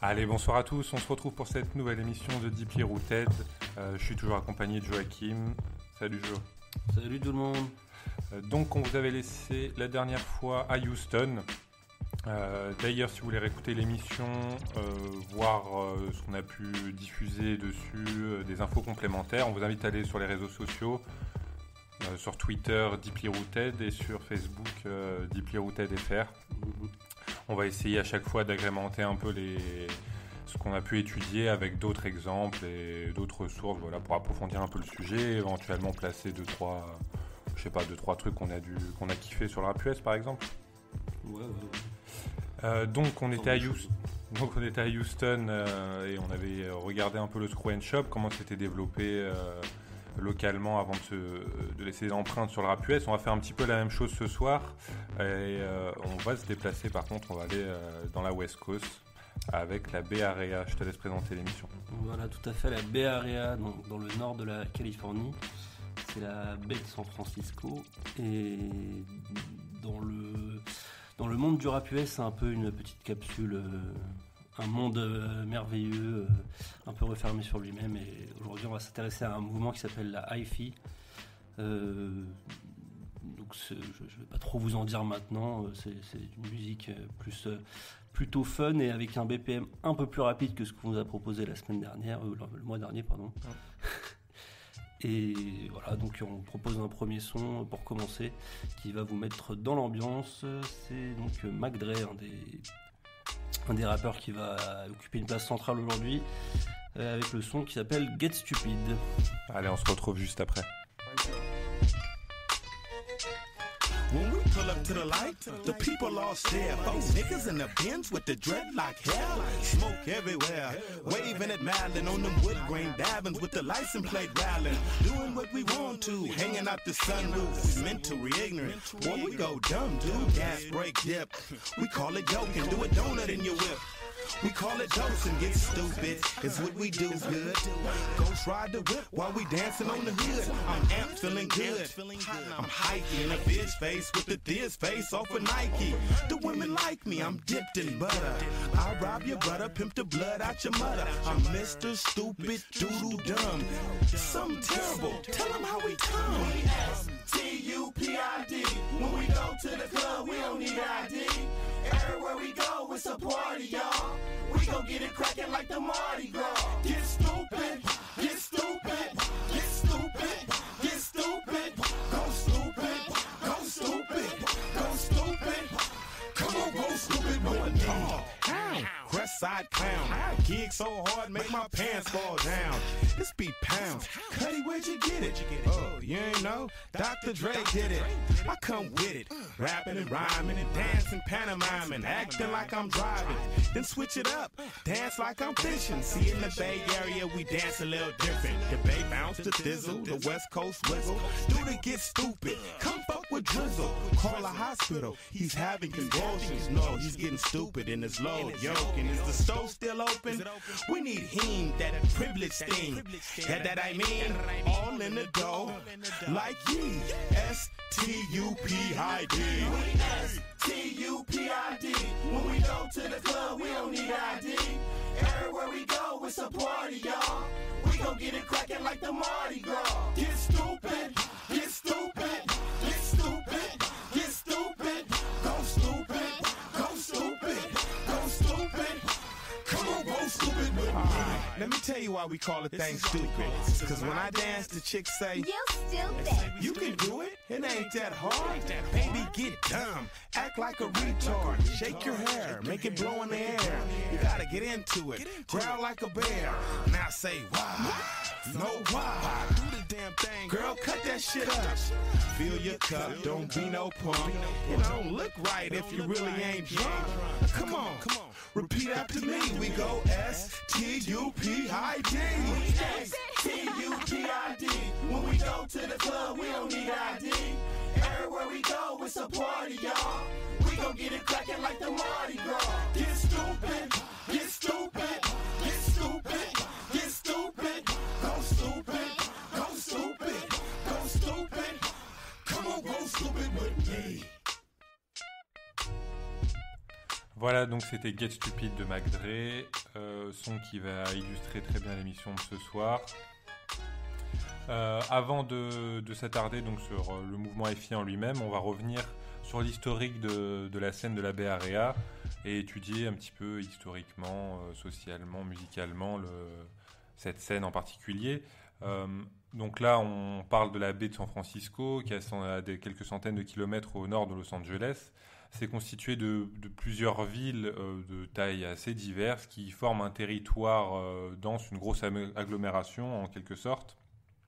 Allez, bonsoir à tous, on se retrouve pour cette nouvelle émission de Deeply Rooted. Je suis toujours accompagné de Joachim. Salut Jo. Salut tout le monde. Donc on vous avait laissé la dernière fois à Houston. D'ailleurs, si vous voulez réécouter l'émission, voir ce qu'on a pu diffuser dessus, des infos complémentaires, on vous invite à aller sur les réseaux sociaux, sur Twitter Deeply Rooted et sur Facebook Deeply Rooted FR. On va essayer à chaque fois d'agrémenter un peu ce qu'on a pu étudier avec d'autres exemples et d'autres sources, voilà, pour approfondir un peu le sujet, éventuellement placer deux, trois trucs qu'on a kiffé sur le rap US par exemple. Donc on était à Houston et on avait regardé un peu le Screw & Shop, comment c'était développé localement avant de laisser des empreintes sur le rap US. On va faire un petit peu la même chose ce soir et on va se déplacer, par contre on va aller dans la West Coast avec la Bay Area. Je te laisse présenter l'émission. Voilà, tout à fait, la Bay Area, donc dans le nord de la Californie. C'est la baie de San Francisco et dans le monde du rap US, c'est un peu une petite capsule, un monde merveilleux, un peu refermé sur lui-même. Et aujourd'hui, on va s'intéresser à un mouvement qui s'appelle la hi-fi. Donc, je ne vais pas trop vous en dire maintenant. C'est une musique plutôt fun et avec un BPM un peu plus rapide que ce qu'on vous a proposé la semaine dernière, le mois dernier, pardon. Et voilà, donc on propose un premier son pour commencer qui va vous mettre dans l'ambiance. C'est donc Mac Dre, un des rappeurs qui va occuper une place centrale aujourd'hui, avec le son qui s'appelle Get Stupid. Allez, on se retrouve juste après. When we pull up to the light, the people all stare. Those niggas in the Benz with the dreadlock hair. Smoke everywhere, waving at Madden on them wood grain dabbins with the license plate rattling. Doing what we want to, hanging out the sunroof. We mentally ignorant, boy, we go dumb, dude. Gas, brake, dip. We call it joking, do a donut in your whip. We call it jokes and get stupid. It's what we do good. Ghost ride the whip while we dancing on the hood. I'm amped, feeling good. I'm hiking in a bitch face with the this face off of Nike. The women like me, I'm dipped in butter. I'll rob your brother, pimp the blood out your mother. I'm Mr. Stupid, doodle dumb. Something terrible. Tell them how we come. S-T-U-P-I-D. When we go to the club, we don't need ID. Everywhere we go, it's a party, y'all. We gon' get it crackin' like the Mardi Gras. Get stupid, get stupid, get stupid, get stupid. Go stupid, go stupid, go stupid. Come on, go stupid, boy. Crest side clown. Gig so hard, make my pants fall down. This beat pounds. Cuddy, where'd you get it? Oh, you ain't know? Dr. Dre did it. I come with it. Rapping and rhyming and dancing, pantomiming, acting like I'm driving. Then switch it up. Dance like I'm fishing. See, in the Bay Area, we dance a little different. The Bay bounce to thizzle, the West Coast wiggle. Dude, it gets stupid. Come fuck with Drizzle. Call a hospital. He's having convulsions. No, he's getting stupid in his load. Yoking. Is the stove still open? We need him, that privilege thing. That I mean, all in the dough. Like ye. S-T-U-P-I-D. S-T-U-P-I-D. When we go to the club, we don't need ID. Everywhere we go, it's a party, y'all. We gon' get it crackin' like the Mardi Gras. Get stupid, get stupid, get stupid, get stupid. Go stupid, go stupid, go stupid. Come on, go stupid with me. Let me tell you why we call the thing stupid. Cause when I dance, the chicks say, You stupid. you can do it, it ain't that hard. Baby, get dumb, act like a retard. Shake your hair, make it blow in the air. You gotta get into it, growl like a bear. Now say why, no why. Do the damn thing, girl, cut that shit up. Fill your cup, don't be no punk. It don't look right if you really ain't drunk. Come on, repeat after me. We go S-T-U-P-I-D. S-T-U-P-I-D. When we go to the club, we don't need ID. Everywhere we go, it's a party, y'all. We gon' get it crackin' like the Mardi Gras. Get stupid, get stupid, get stupid, get stupid. Go stupid, go stupid, go stupid. Come on, go stupid with me. Voilà, donc c'était Get Stupid de Mac Dre, son qui va illustrer très bien l'émission de ce soir. Avant de s'attarder donc sur le mouvement FI en lui-même, on va revenir sur l'historique de la scène de la Bay Area et étudier un petit peu historiquement, socialement, musicalement cette scène en particulier. Donc là, on parle de la baie de San Francisco, qui est à quelques centaines de kilomètres au nord de Los Angeles. C'est constitué de plusieurs villes de taille assez diverses qui forment un territoire dense, une grosse agglomération en quelque sorte,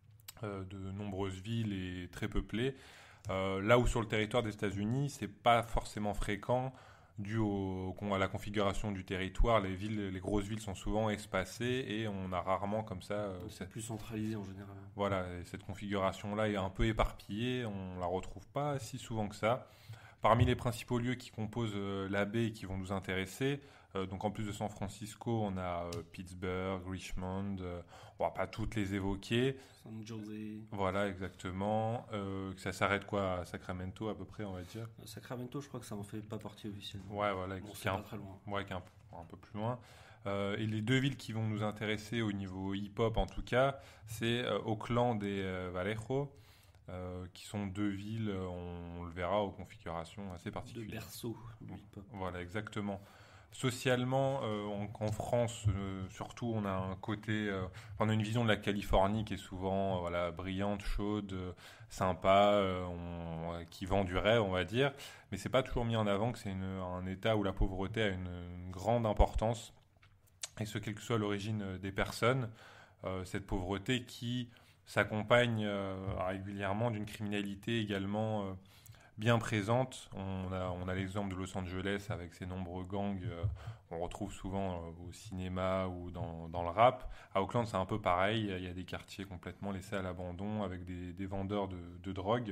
de nombreuses villes et très peuplées. Là où sur le territoire des États-Unis, c'est pas forcément fréquent dû à la configuration du territoire. Les grosses villes sont souvent espacées et on a rarement comme ça. C'est plus centralisé en général. Voilà, et cette configuration-là est un peu éparpillée, on la retrouve pas si souvent que ça. Parmi les principaux lieux qui composent la baie et qui vont nous intéresser, donc en plus de San Francisco, on a Pittsburgh, Richmond, on va pas toutes les évoquer. San Jose. Voilà, exactement. Ça s'arrête quoi à Sacramento à peu près, on va dire. Sacramento, je crois que ça en fait pas partie officiellement. Ouais, voilà, bon, c'est pas très loin. Ouais, qui est un peu plus loin. Et les deux villes qui vont nous intéresser au niveau hip-hop en tout cas, c'est Oakland et Vallejo. Qui sont deux villes, on le verra, aux configurations assez particulières. De berceau du hip-hop. Voilà, exactement. Socialement, en France, surtout, on a un côté, on a une vision de la Californie qui est souvent voilà, brillante, chaude, sympa, qui vend du rêve, on va dire. Mais c'est pas toujours mis en avant que c'est un État où la pauvreté a une grande importance, et ce, quelle que soit l'origine des personnes. Cette pauvreté qui s'accompagne régulièrement d'une criminalité également bien présente. On a l'exemple de Los Angeles avec ses nombreux gangs qu'on retrouve souvent au cinéma ou dans le rap. À Oakland, c'est un peu pareil. Il y a des quartiers complètement laissés à l'abandon avec des vendeurs de drogue.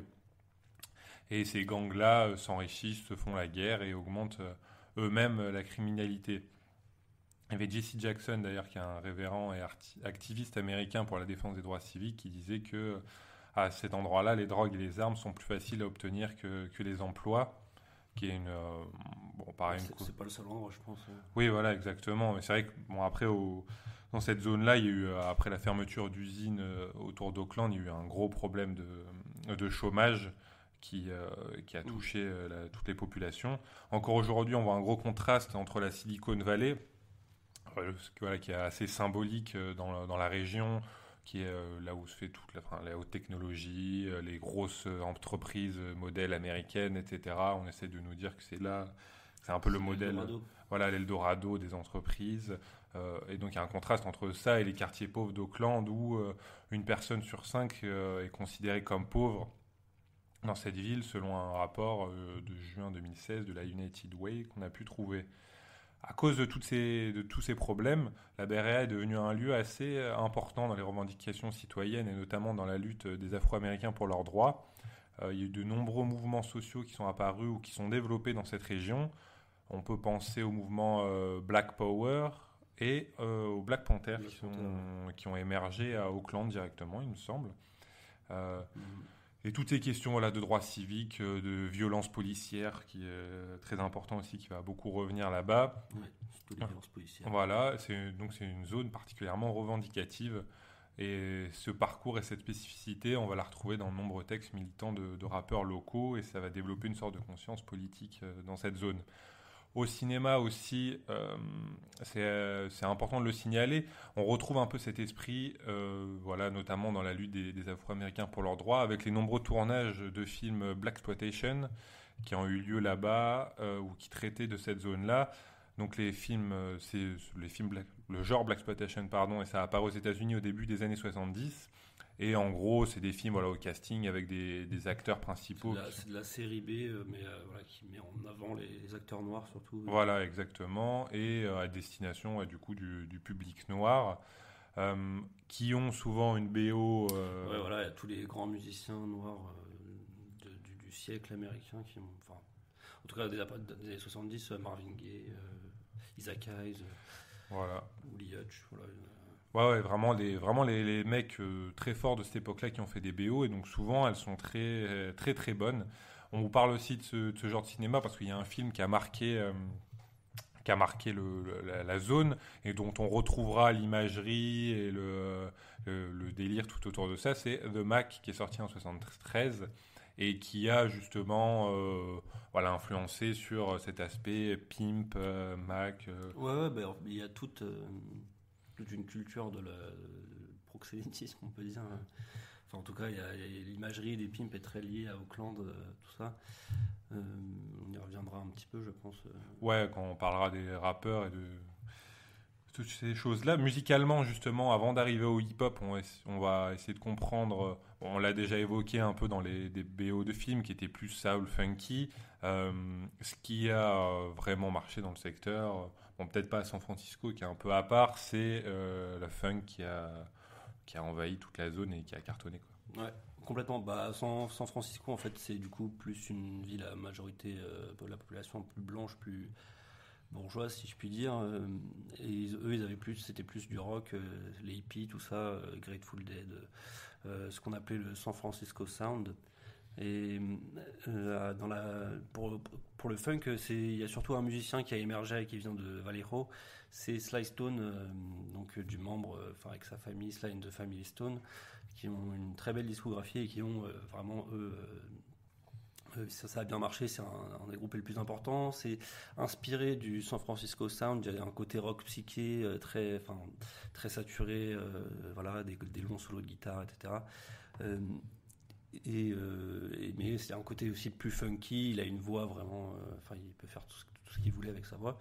Et ces gangs-là s'enrichissent, se font la guerre et augmentent eux-mêmes la criminalité. Il y avait Jesse Jackson, d'ailleurs, qui est un révérend et activiste américain pour la défense des droits civiques, qui disait que à cet endroit-là, les drogues et les armes sont plus faciles à obtenir que les emplois, qui est une... bon, pareil, c'est pas le seul endroit, je pense. Oui, voilà, exactement. Mais c'est vrai que, bon, après, dans cette zone-là, il y a eu, après la fermeture d'usines autour d'Oakland, il y a eu un gros problème de chômage qui a touché toutes les populations. Encore aujourd'hui, on voit un gros contraste entre la Silicon Valley, voilà, qui est assez symbolique dans la région, qui est là où se fait toute la haute technologie, les grosses entreprises modèles américaines, etc. On essaie de nous dire que c'est un peu le modèle, voilà, l'Eldorado des entreprises. Et donc il y a un contraste entre ça et les quartiers pauvres d'Oakland où une personne sur 5 est considérée comme pauvre dans cette ville, selon un rapport de juin 2016 de la United Way qu'on a pu trouver. À cause de tous ces problèmes, la Bay Area est devenue un lieu assez important dans les revendications citoyennes et notamment dans la lutte des Afro-Américains pour leurs droits. Il y a eu de nombreux mouvements sociaux qui sont apparus ou qui sont développés dans cette région. On peut penser au mouvement Black Power et aux Black Panthers qui ont émergé à Oakland directement, il me semble. Et toutes ces questions voilà, de droits civiques, de violence policière, qui est très important aussi, qui va beaucoup revenir là-bas. Oui, surtout les violences policières. Voilà, c'est une zone particulièrement revendicative. Et ce parcours et cette spécificité, on va la retrouver dans de nombreux textes militants de rappeurs locaux, et ça va développer une sorte de conscience politique dans cette zone. Au cinéma aussi, c'est important de le signaler. On retrouve un peu cet esprit, voilà, notamment dans la lutte des Afro-Américains pour leurs droits, avec les nombreux tournages de films Blaxploitation qui ont eu lieu là-bas ou qui traitaient de cette zone-là. Donc les films, le genre Blaxploitation, pardon, et ça a apparu aux États-Unis au début des années 70. Et en gros, c'est des films voilà, au casting avec des acteurs principaux. C'est de la série B, mais voilà, qui met en avant les acteurs noirs surtout. Voilà, exactement. Et à destination du coup du public noir, qui ont souvent une BO... Ouais, voilà, il y a tous les grands musiciens noirs du siècle américain qui ont... Enfin, en tout cas, des années 70, Marvin Gaye, Isaac Hayes, voilà. Willie Hutch, voilà... Ouais, vraiment les mecs très forts de cette époque-là qui ont fait des BO, et donc souvent elles sont très très très bonnes. On vous parle aussi de ce genre de cinéma parce qu'il y a un film qui a marqué qui a marqué la zone et dont on retrouvera l'imagerie et le délire tout autour de ça, c'est The Mac qui est sorti en 73 et qui a justement influencé sur cet aspect pimp, Mac. Ouais, il y a toute une culture de proxénétisme, on peut dire. Enfin, en tout cas, l'imagerie des pimps est très liée à Auckland, tout ça. On y reviendra un petit peu, je pense. Ouais, quand on parlera des rappeurs et de toutes ces choses-là. Musicalement, justement, avant d'arriver au hip-hop, on va essayer de comprendre. On l'a déjà évoqué un peu dans des BO de films qui étaient plus soul, funky. Ce qui a vraiment marché dans le secteur, bon, peut-être pas à San Francisco, qui est un peu à part, c'est la funk qui a envahi toute la zone et qui a cartonné, quoi. Ouais, complètement. San Francisco, en fait, c'est du coup plus une ville à majorité de la population plus blanche, plus bourgeoise, si je puis dire. Et eux, c'était plus du rock, les hippies, tout ça, Grateful Dead, ce qu'on appelait le San Francisco Sound. Et pour le funk, il y a surtout un musicien qui a émergé et qui vient de Vallejo, c'est Sly Stone, donc du membre, avec sa famille, Sly and the Family Stone, qui ont une très belle discographie et qui ont vraiment ça a bien marché, c'est un des groupes les plus importants. C'est inspiré du San Francisco Sound, il y a un côté rock psyché très saturé, des longs solos de guitare, etc. Mais c'est un côté aussi plus funky, il a une voix vraiment, il peut faire tout ce qu'il voulait avec sa voix.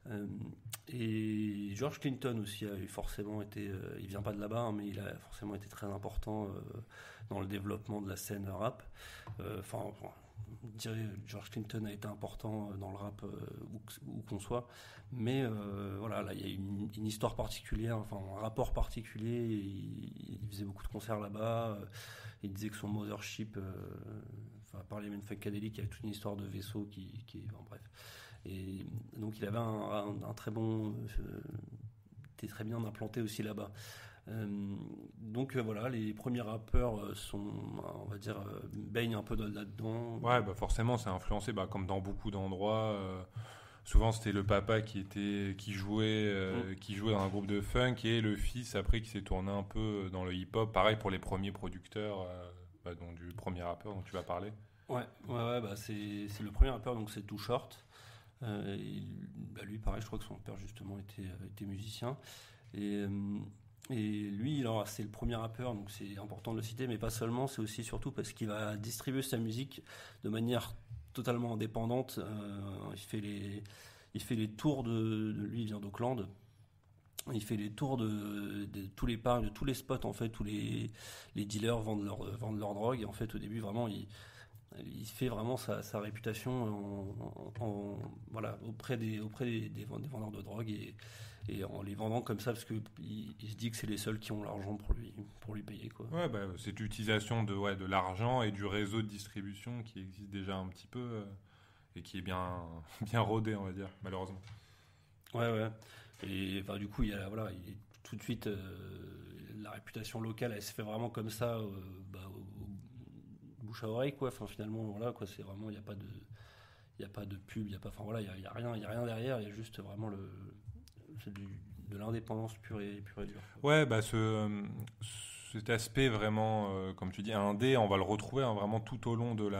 Et George Clinton aussi a forcément été, il vient pas de là-bas, hein, mais il a forcément été très important dans le développement de la scène rap. Je dirais George Clinton a été important dans le rap où qu'on soit, mais là il y a une histoire particulière, un rapport particulier. Il faisait beaucoup de concerts là-bas. Il disait que son mothership, par les Men Funkadelic, il y avait toute une histoire de vaisseau qui bref. Et donc il avait un très bon, était très bien implanté aussi là-bas. Les premiers rappeurs on va dire, baignent un peu là-dedans. Ouais, forcément, c'est influencé, comme dans beaucoup d'endroits. Souvent, c'était le papa qui jouait dans un groupe de funk et le fils, après, qui s'est tourné un peu dans le hip-hop. Pareil pour les premiers producteurs, du premier rappeur dont tu vas parler. Ouais, c'est le premier rappeur, donc c'est Too Short. Lui, pareil, je crois que son père, justement, était musicien. Et lui, alors, c'est le premier rappeur, donc c'est important de le citer, mais pas seulement, c'est aussi surtout parce qu'il va distribuer sa musique de manière totalement indépendante. Il fait les tours lui, il vient d'Auckland. Il fait les tours de tous les parcs, de tous les spots, en fait, où les dealers vendent leur drogue. Et en fait, au début, vraiment, il fait vraiment sa réputation auprès des vendeurs de drogue et en les vendant comme ça, parce qu'il se dit que c'est les seuls qui ont l'argent pour lui payer, quoi. Ouais, c'est l'utilisation de l'argent et du réseau de distribution qui existe déjà un petit peu et qui est bien rodé, on va dire, malheureusement. Ouais. Et du coup, il tout de suite la réputation locale, elle se fait vraiment comme ça, bouche à oreille, quoi. Finalement, voilà, quoi. C'est vraiment, il y a pas de pub, il y a rien derrière. Il y a juste vraiment de l'indépendance pure et dure. Ouais, cet aspect vraiment, comme tu dis, indé, on va le retrouver vraiment tout au long de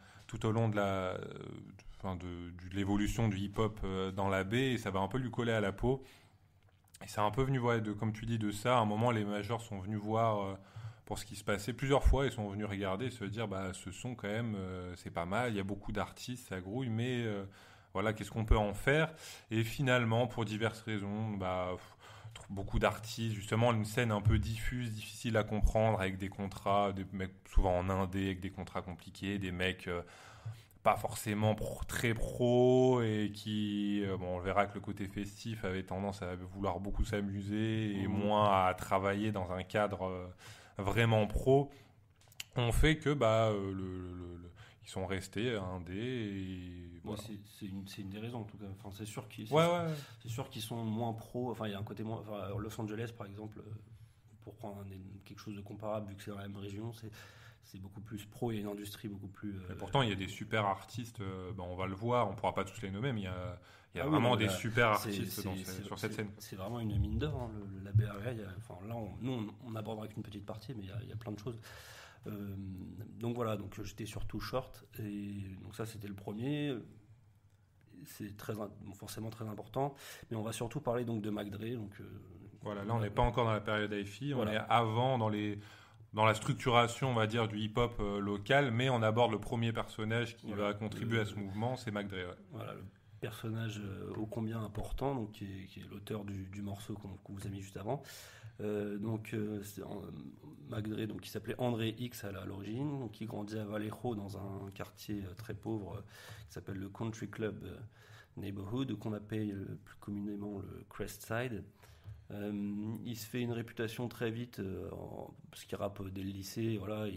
l'évolution du hip-hop dans la baie, et ça va un peu lui coller à la peau. Et c'est un peu venu, comme tu dis, de ça. À un moment, les majors sont venus voir pour ce qui se passait plusieurs fois. Ils sont venus regarder et se dire, ce son quand même, c'est pas mal. Il y a beaucoup d'artistes, ça grouille, mais qu'est-ce qu'on peut en faire? Et finalement, pour diverses raisons, beaucoup d'artistes, justement, une scène un peu diffuse, difficile à comprendre, avec des contrats, des mecs souvent en indé, avec des contrats compliqués, des mecs pas forcément très pro et qui, on verra que le côté festif avait tendance à vouloir beaucoup s'amuser et moins à travailler dans un cadre vraiment pro, ont fait que ils sont restés indés. Et voilà. C'est une des raisons, en tout cas. C'est sûr c'est sûr qu'ils sont moins pro. Il y a un côté moins. Los Angeles, par exemple, pour prendre quelque chose de comparable, vu que c'est dans la même région, c'est beaucoup plus pro, il y a une industrie beaucoup plus... Et pourtant, il y a des super artistes, on va le voir, on ne pourra pas tous les nommer, mais il y a vraiment des super artistes sur cette scène. C'est vraiment une mine d'or, hein, la Bay Area. Là, on abordera qu'une petite partie, mais il y a plein de choses. Donc voilà, donc j'étais sur Too Short, et donc ça c'était le premier. C'est forcément très important, mais on va surtout parler donc de Mac Dre. Donc, voilà, là on n'est pas encore dans la période hi-fi, on est avant dans la structuration, on va dire, du hip-hop local, mais on aborde le premier personnage qui va contribuer à ce mouvement, c'est Mac Dre. Ouais. Voilà, le personnage ô combien important, donc, qui est l'auteur du morceau qu'on vous a mis juste avant. C'est Mac Dre, donc, qui s'appelait André X à l'origine, donc, qui grandit à Vallejo dans un quartier très pauvre qui s'appelle le Country Club Neighborhood, qu'on appelle plus communément le Crest Side. Il se fait une réputation très vite parce qu'il rappe dès le lycée. Voilà,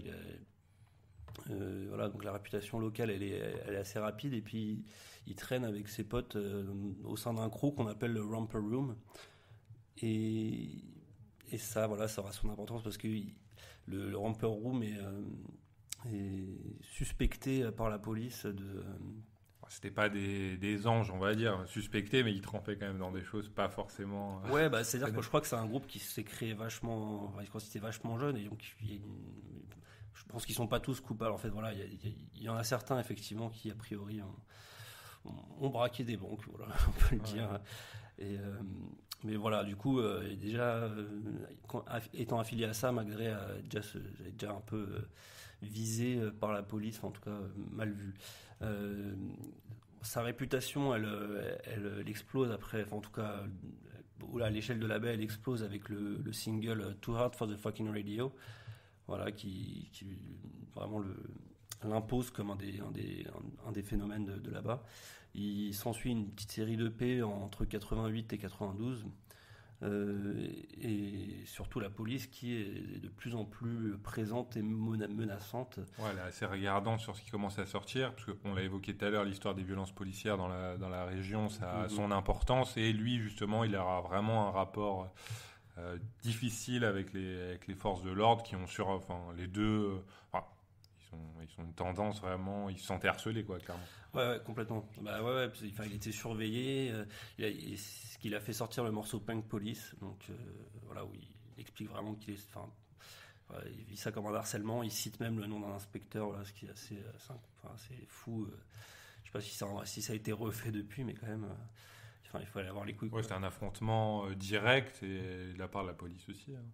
donc la réputation locale elle est assez rapide, et puis il traîne avec ses potes au sein d'un crew qu'on appelle le Romper Room, et ça aura son importance parce que le Romper Room est suspecté par la police de... C'était pas des anges, on va dire, suspectés, mais ils trempaient quand même dans des choses pas forcément... Ouais, c'est-à-dire que je crois que c'est un groupe qui s'est créé vachement... quand c'était vachement jeune, et donc je pense qu'ils sont pas tous coupables. En fait, voilà, il y en a certains, effectivement, qui, a priori, ont braqué des banques, voilà, on peut le dire. Mais voilà, du coup, déjà, étant affilié à ça, Mac Dre est déjà un peu visé par la police, en tout cas mal vu. Sa réputation, elle explose après, en tout cas, à l'échelle de la baie, elle explose avec le single Too Hard for the Fucking Radio, voilà, qui vraiment l'impose comme un des phénomènes de là-bas. Il s'ensuit une petite série d'EP entre 88 et 92. Et surtout la police qui est de plus en plus présente et menaçante. Ouais, elle est assez regardante sur ce qui commence à sortir, parce qu'on l'a évoqué tout à l'heure, l'histoire des violences policières dans la région, ça a son importance, et lui justement il aura vraiment un rapport difficile avec les forces de l'ordre qui ont les deux... ils ont une tendance vraiment, ils se sentaient harcelés, quoi, clairement. Ouais, complètement. Il était surveillé. Ce qu'il a fait sortir le morceau Punk Police, donc voilà, où il explique vraiment qu'il est, il vit ça comme un harcèlement. Il cite même le nom d'un inspecteur, voilà, ce qui est assez fou. Je sais pas si ça a été refait depuis, mais quand même, il faut aller avoir les couilles. Ouais, c'était un affrontement direct, et de la part de la police aussi. Hein.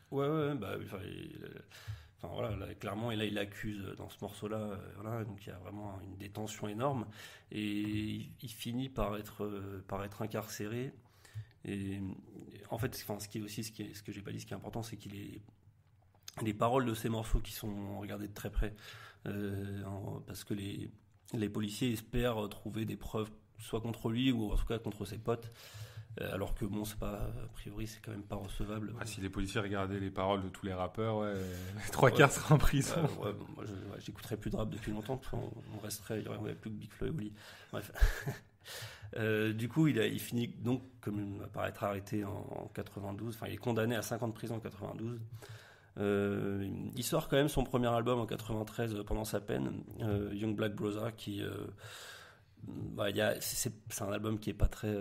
Voilà, là, clairement, et là il accuse dans ce morceau-là, voilà, donc il y a vraiment une détention énorme, et il finit par être incarcéré. Et en fait, ce que j'ai pas dit, ce qui est important, c'est les paroles de ces morceaux qui sont regardées de très près, parce que les policiers espèrent trouver des preuves soit contre lui ou en tout cas contre ses potes. Alors que bon, c'est pas, a priori, c'est quand même pas recevable. Si les policiers regardaient les paroles de tous les rappeurs, les trois quarts seraient en prison. Moi, j'écouterais plus de rap depuis longtemps, parce qu'on resterait, il y aurait plus que Big Flo et Oli. Bref. Du coup, il finit donc par être arrêté en 92. Enfin, il est condamné à 5 ans de prison en 92. Il sort quand même son premier album en 93 pendant sa peine, Young Black Brother, qui c'est un album qui est pas très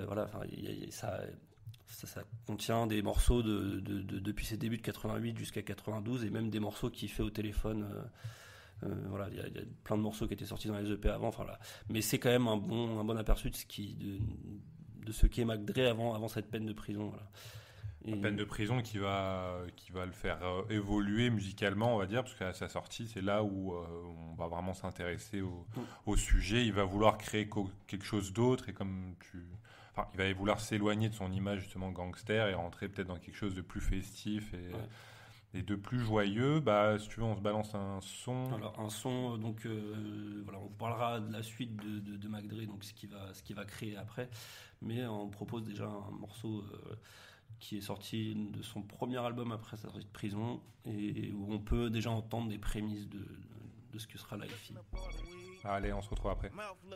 ça contient des morceaux depuis ses débuts de 88 jusqu'à 92, et même des morceaux qu'il fait au téléphone. Il y a plein de morceaux qui étaient sortis dans les EP avant. Mais c'est quand même un bon aperçu de ce qu'est Mac Dre avant cette peine de prison. Voilà. Une peine de prison qui va le faire évoluer musicalement, on va dire, parce qu'à sa sortie, c'est là où on va vraiment s'intéresser au sujet. Il va vouloir créer quelque chose d'autre, et il va vouloir s'éloigner de son image justement gangster et rentrer peut-être dans quelque chose de plus festif et de plus joyeux. Si tu veux, on se balance un son. Alors un son, donc on vous parlera de la suite de Mac Dre, donc ce qu'il va créer après, mais on propose déjà un morceau qui est sorti de son premier album après sa sortie de prison, et où on peut déjà entendre des prémices de ce que sera Life. Allez, on se retrouve après.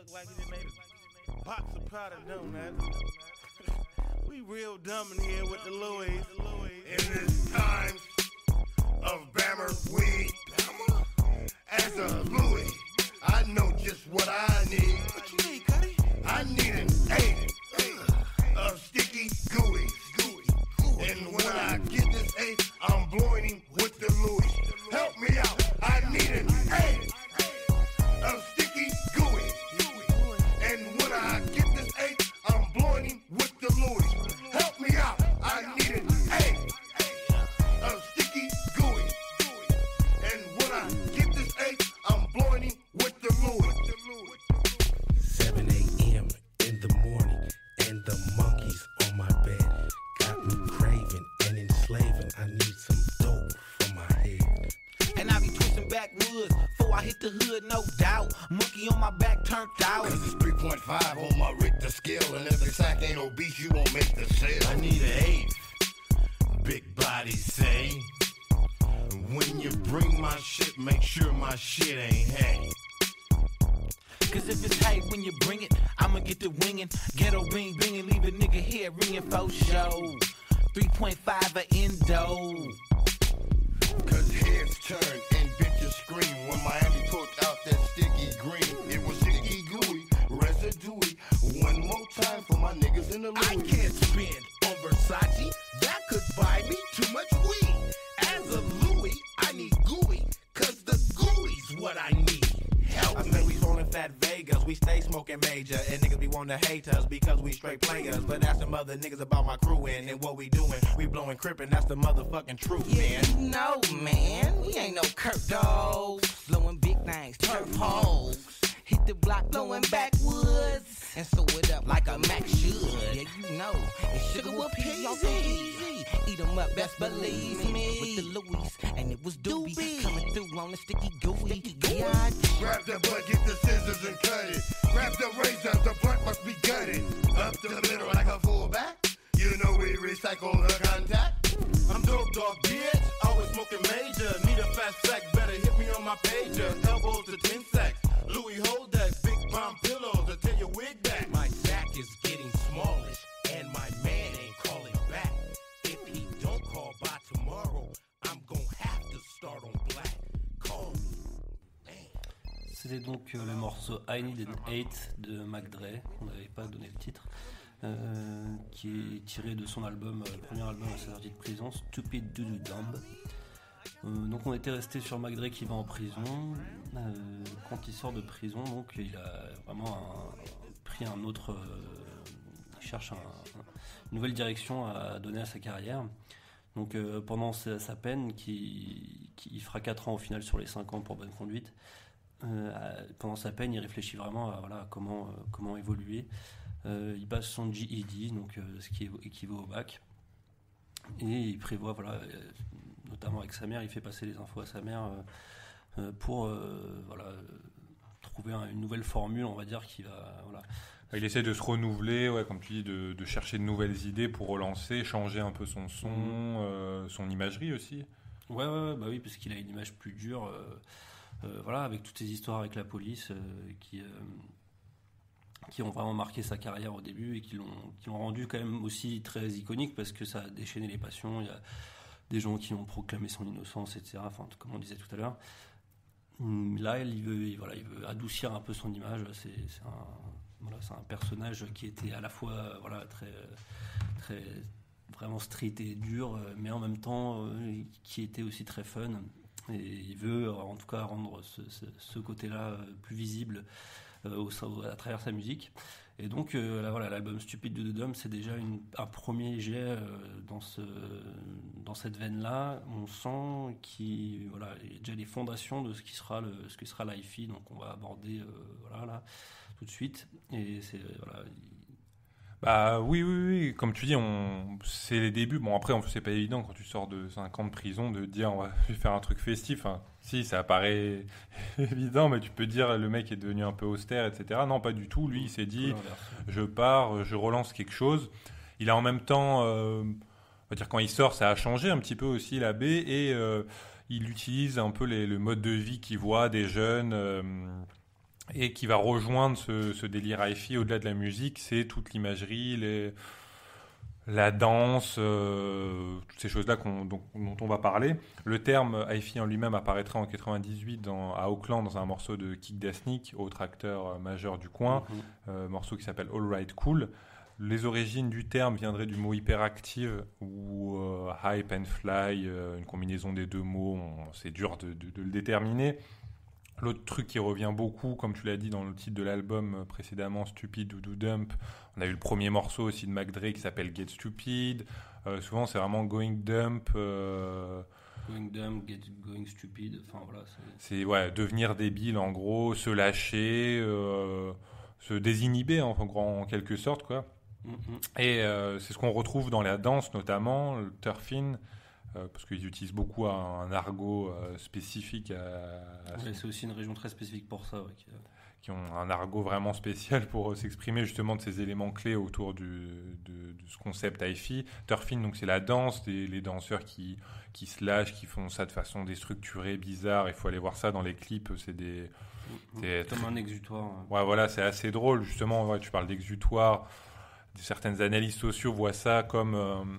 We real dumb in here with the Louis. In this time of Bammer weed, As a Louis, I know just what I need. What you need, Cuddy? I need an 8 of sticky gooey. And when I get this 8, I'm blowing him with the Louis. Help me out. I need an 8 of sticky gooey. And when I get this 8, I'm blowing him with the Louis. Help me out. I need an 8 of sticky gooey. And when I get this 8, I'm blowing him with the Louis. 7 a.m. in the morning, and the monkeys on my bed got me craving and enslaving. I need some dope for my head. And I be twisting backwoods before I hit the hood, no doubt. Monkey on my back turned out. Cause it's 3.5 on my Richter scale. And if the sack ain't obese, you won't make the sale. I need an 8. Big bodies say. When you bring my shit, make sure my shit ain't hay. Cause if it's hate when you bring it, I'ma get the wingin'. Ghetto ring, bing, and leave a nigga here ringing for show. 3.5 a endo. Cause heads turn and bitches scream when Miami put out that sticky green. It was sticky gooey, residue. One more time for my niggas in the Louis. I can't spend on Versace, that could buy me too much weed. As a Louis, I need gooey, cause the gooey's what I need. I say we rolling fat Vegas, we stay smoking major, and niggas be wanting to hate us because we straight players. But that's some other niggas about my crew and what we doing. We blowing crippin', that's the motherfucking truth, man. You know, man, we ain't no Kurt dogs, blowing big things, turf holes. Hit the block, blowing backwoods, and sew it up like a Mac should. Yeah, you know, it's sugar with peas, y'all so easy. Eat 'em up, best believe me. With the Louis, and it was Doobie coming through on the sticky gooey. Yeah, Grab the butt, get the scissors and cut it. Grab the razor, the blunt must be gutted. Up to the middle like a fullback. You know we recycle the contact. I'm dope dog, bitch, always smoking major. Need a fat sack, better hit me on my pager. Elbows to 10 sacks, Louis hold that, big bomb pillows to tell your wig back. My sack is getting smallish, and my man ain't calling back. If he don't call by tomorrow, I'm gon' have to start on black. Call me. C'était donc le morceau I Need an 8 de Mac Dre, on n'avait pas donné le titre, qui est tiré de son album, le premier album à sa sortie de prison, Stupid Doodoo Dumb. Donc on était resté sur Mac Dre qui va en prison. Quand il sort de prison, donc il a vraiment pris un autre, il cherche une nouvelle direction à donner à sa carrière. Donc pendant sa peine, qui fera 4 ans au final sur les 5 ans pour bonne conduite, pendant sa peine, il réfléchit vraiment à comment évoluer. Il passe son GED, donc ce qui équivaut au bac, et il prévoit, notamment avec sa mère, il fait passer les infos à sa mère pour trouver une nouvelle formule, on va dire, qui va Il essaie de se renouveler, comme tu dis, de chercher de nouvelles idées pour relancer, changer un peu son son, son imagerie aussi. Bah oui, parce qu'il a une image plus dure, avec toutes ces histoires avec la police qui ont vraiment marqué sa carrière au début et qui l'ont rendu quand même aussi très iconique parce que ça a déchaîné les passions. Il y a des gens qui ont proclamé son innocence, etc. Enfin, comme on disait tout à l'heure. Là, il veut adoucir un peu son image. C'est un personnage qui était à la fois très, très vraiment street et dur, mais en même temps qui était aussi très fun. Et il veut en tout cas rendre ce côté-là plus visible à travers sa musique. Et donc l'album Stupid Doodoo Dumb, c'est déjà un premier jet dans cette veine-là. On sent qu'il y a déjà les fondations de ce qui sera l'hi-fi, donc on va aborder là tout de suite. Et c'est Bah oui, comme tu dis, c'est les débuts. Bon, après, c'est pas évident quand tu sors de 5 ans de prison de dire on va faire un truc festif. Hein. Si, ça paraît évident, mais tu peux dire le mec est devenu un peu austère, etc. Non, pas du tout. Lui, il s'est dit je pars, je relance quelque chose. Il a en même temps, on va dire quand il sort, ça a changé un petit peu aussi la baie et il utilise un peu le mode de vie qu'il voit des jeunes. Et qui va rejoindre ce délire hi-fi au-delà de la musique, c'est toute l'imagerie, la danse, toutes ces choses-là dont on va parler. Le terme hi-fi en lui-même apparaîtra en 98 à Auckland dans un morceau de Kick Dasnik, autre acteur majeur du coin, morceau qui s'appelle All Right Cool. Les origines du terme viendraient du mot hyperactive ou hype and fly, une combinaison des deux mots, c'est dur de le déterminer. L'autre truc qui revient beaucoup, comme tu l'as dit dans le titre de l'album précédemment, Stupid Doodoo Dump, on a eu le premier morceau aussi de Mac Dre qui s'appelle Get Stupid. Souvent c'est vraiment Going Dump. Going dumb, going stupid, enfin voilà. C'est devenir débile en gros, se lâcher, se désinhiber en quelque sorte quoi. Et c'est ce qu'on retrouve dans la danse notamment, le turfing, parce qu'ils utilisent beaucoup un argot spécifique. C'est aussi une région très spécifique pour ça. Qui ont un argot vraiment spécial pour s'exprimer justement de ces éléments clés autour de ce concept hi-fi. Turfing, donc c'est la danse, les danseurs qui se lâchent, qui font ça de façon déstructurée, bizarre. Il faut aller voir ça dans les clips, c'est comme un exutoire. Ouais, voilà, c'est assez drôle justement. Tu parles d'exutoire. Certaines analyses sociaux voient ça comme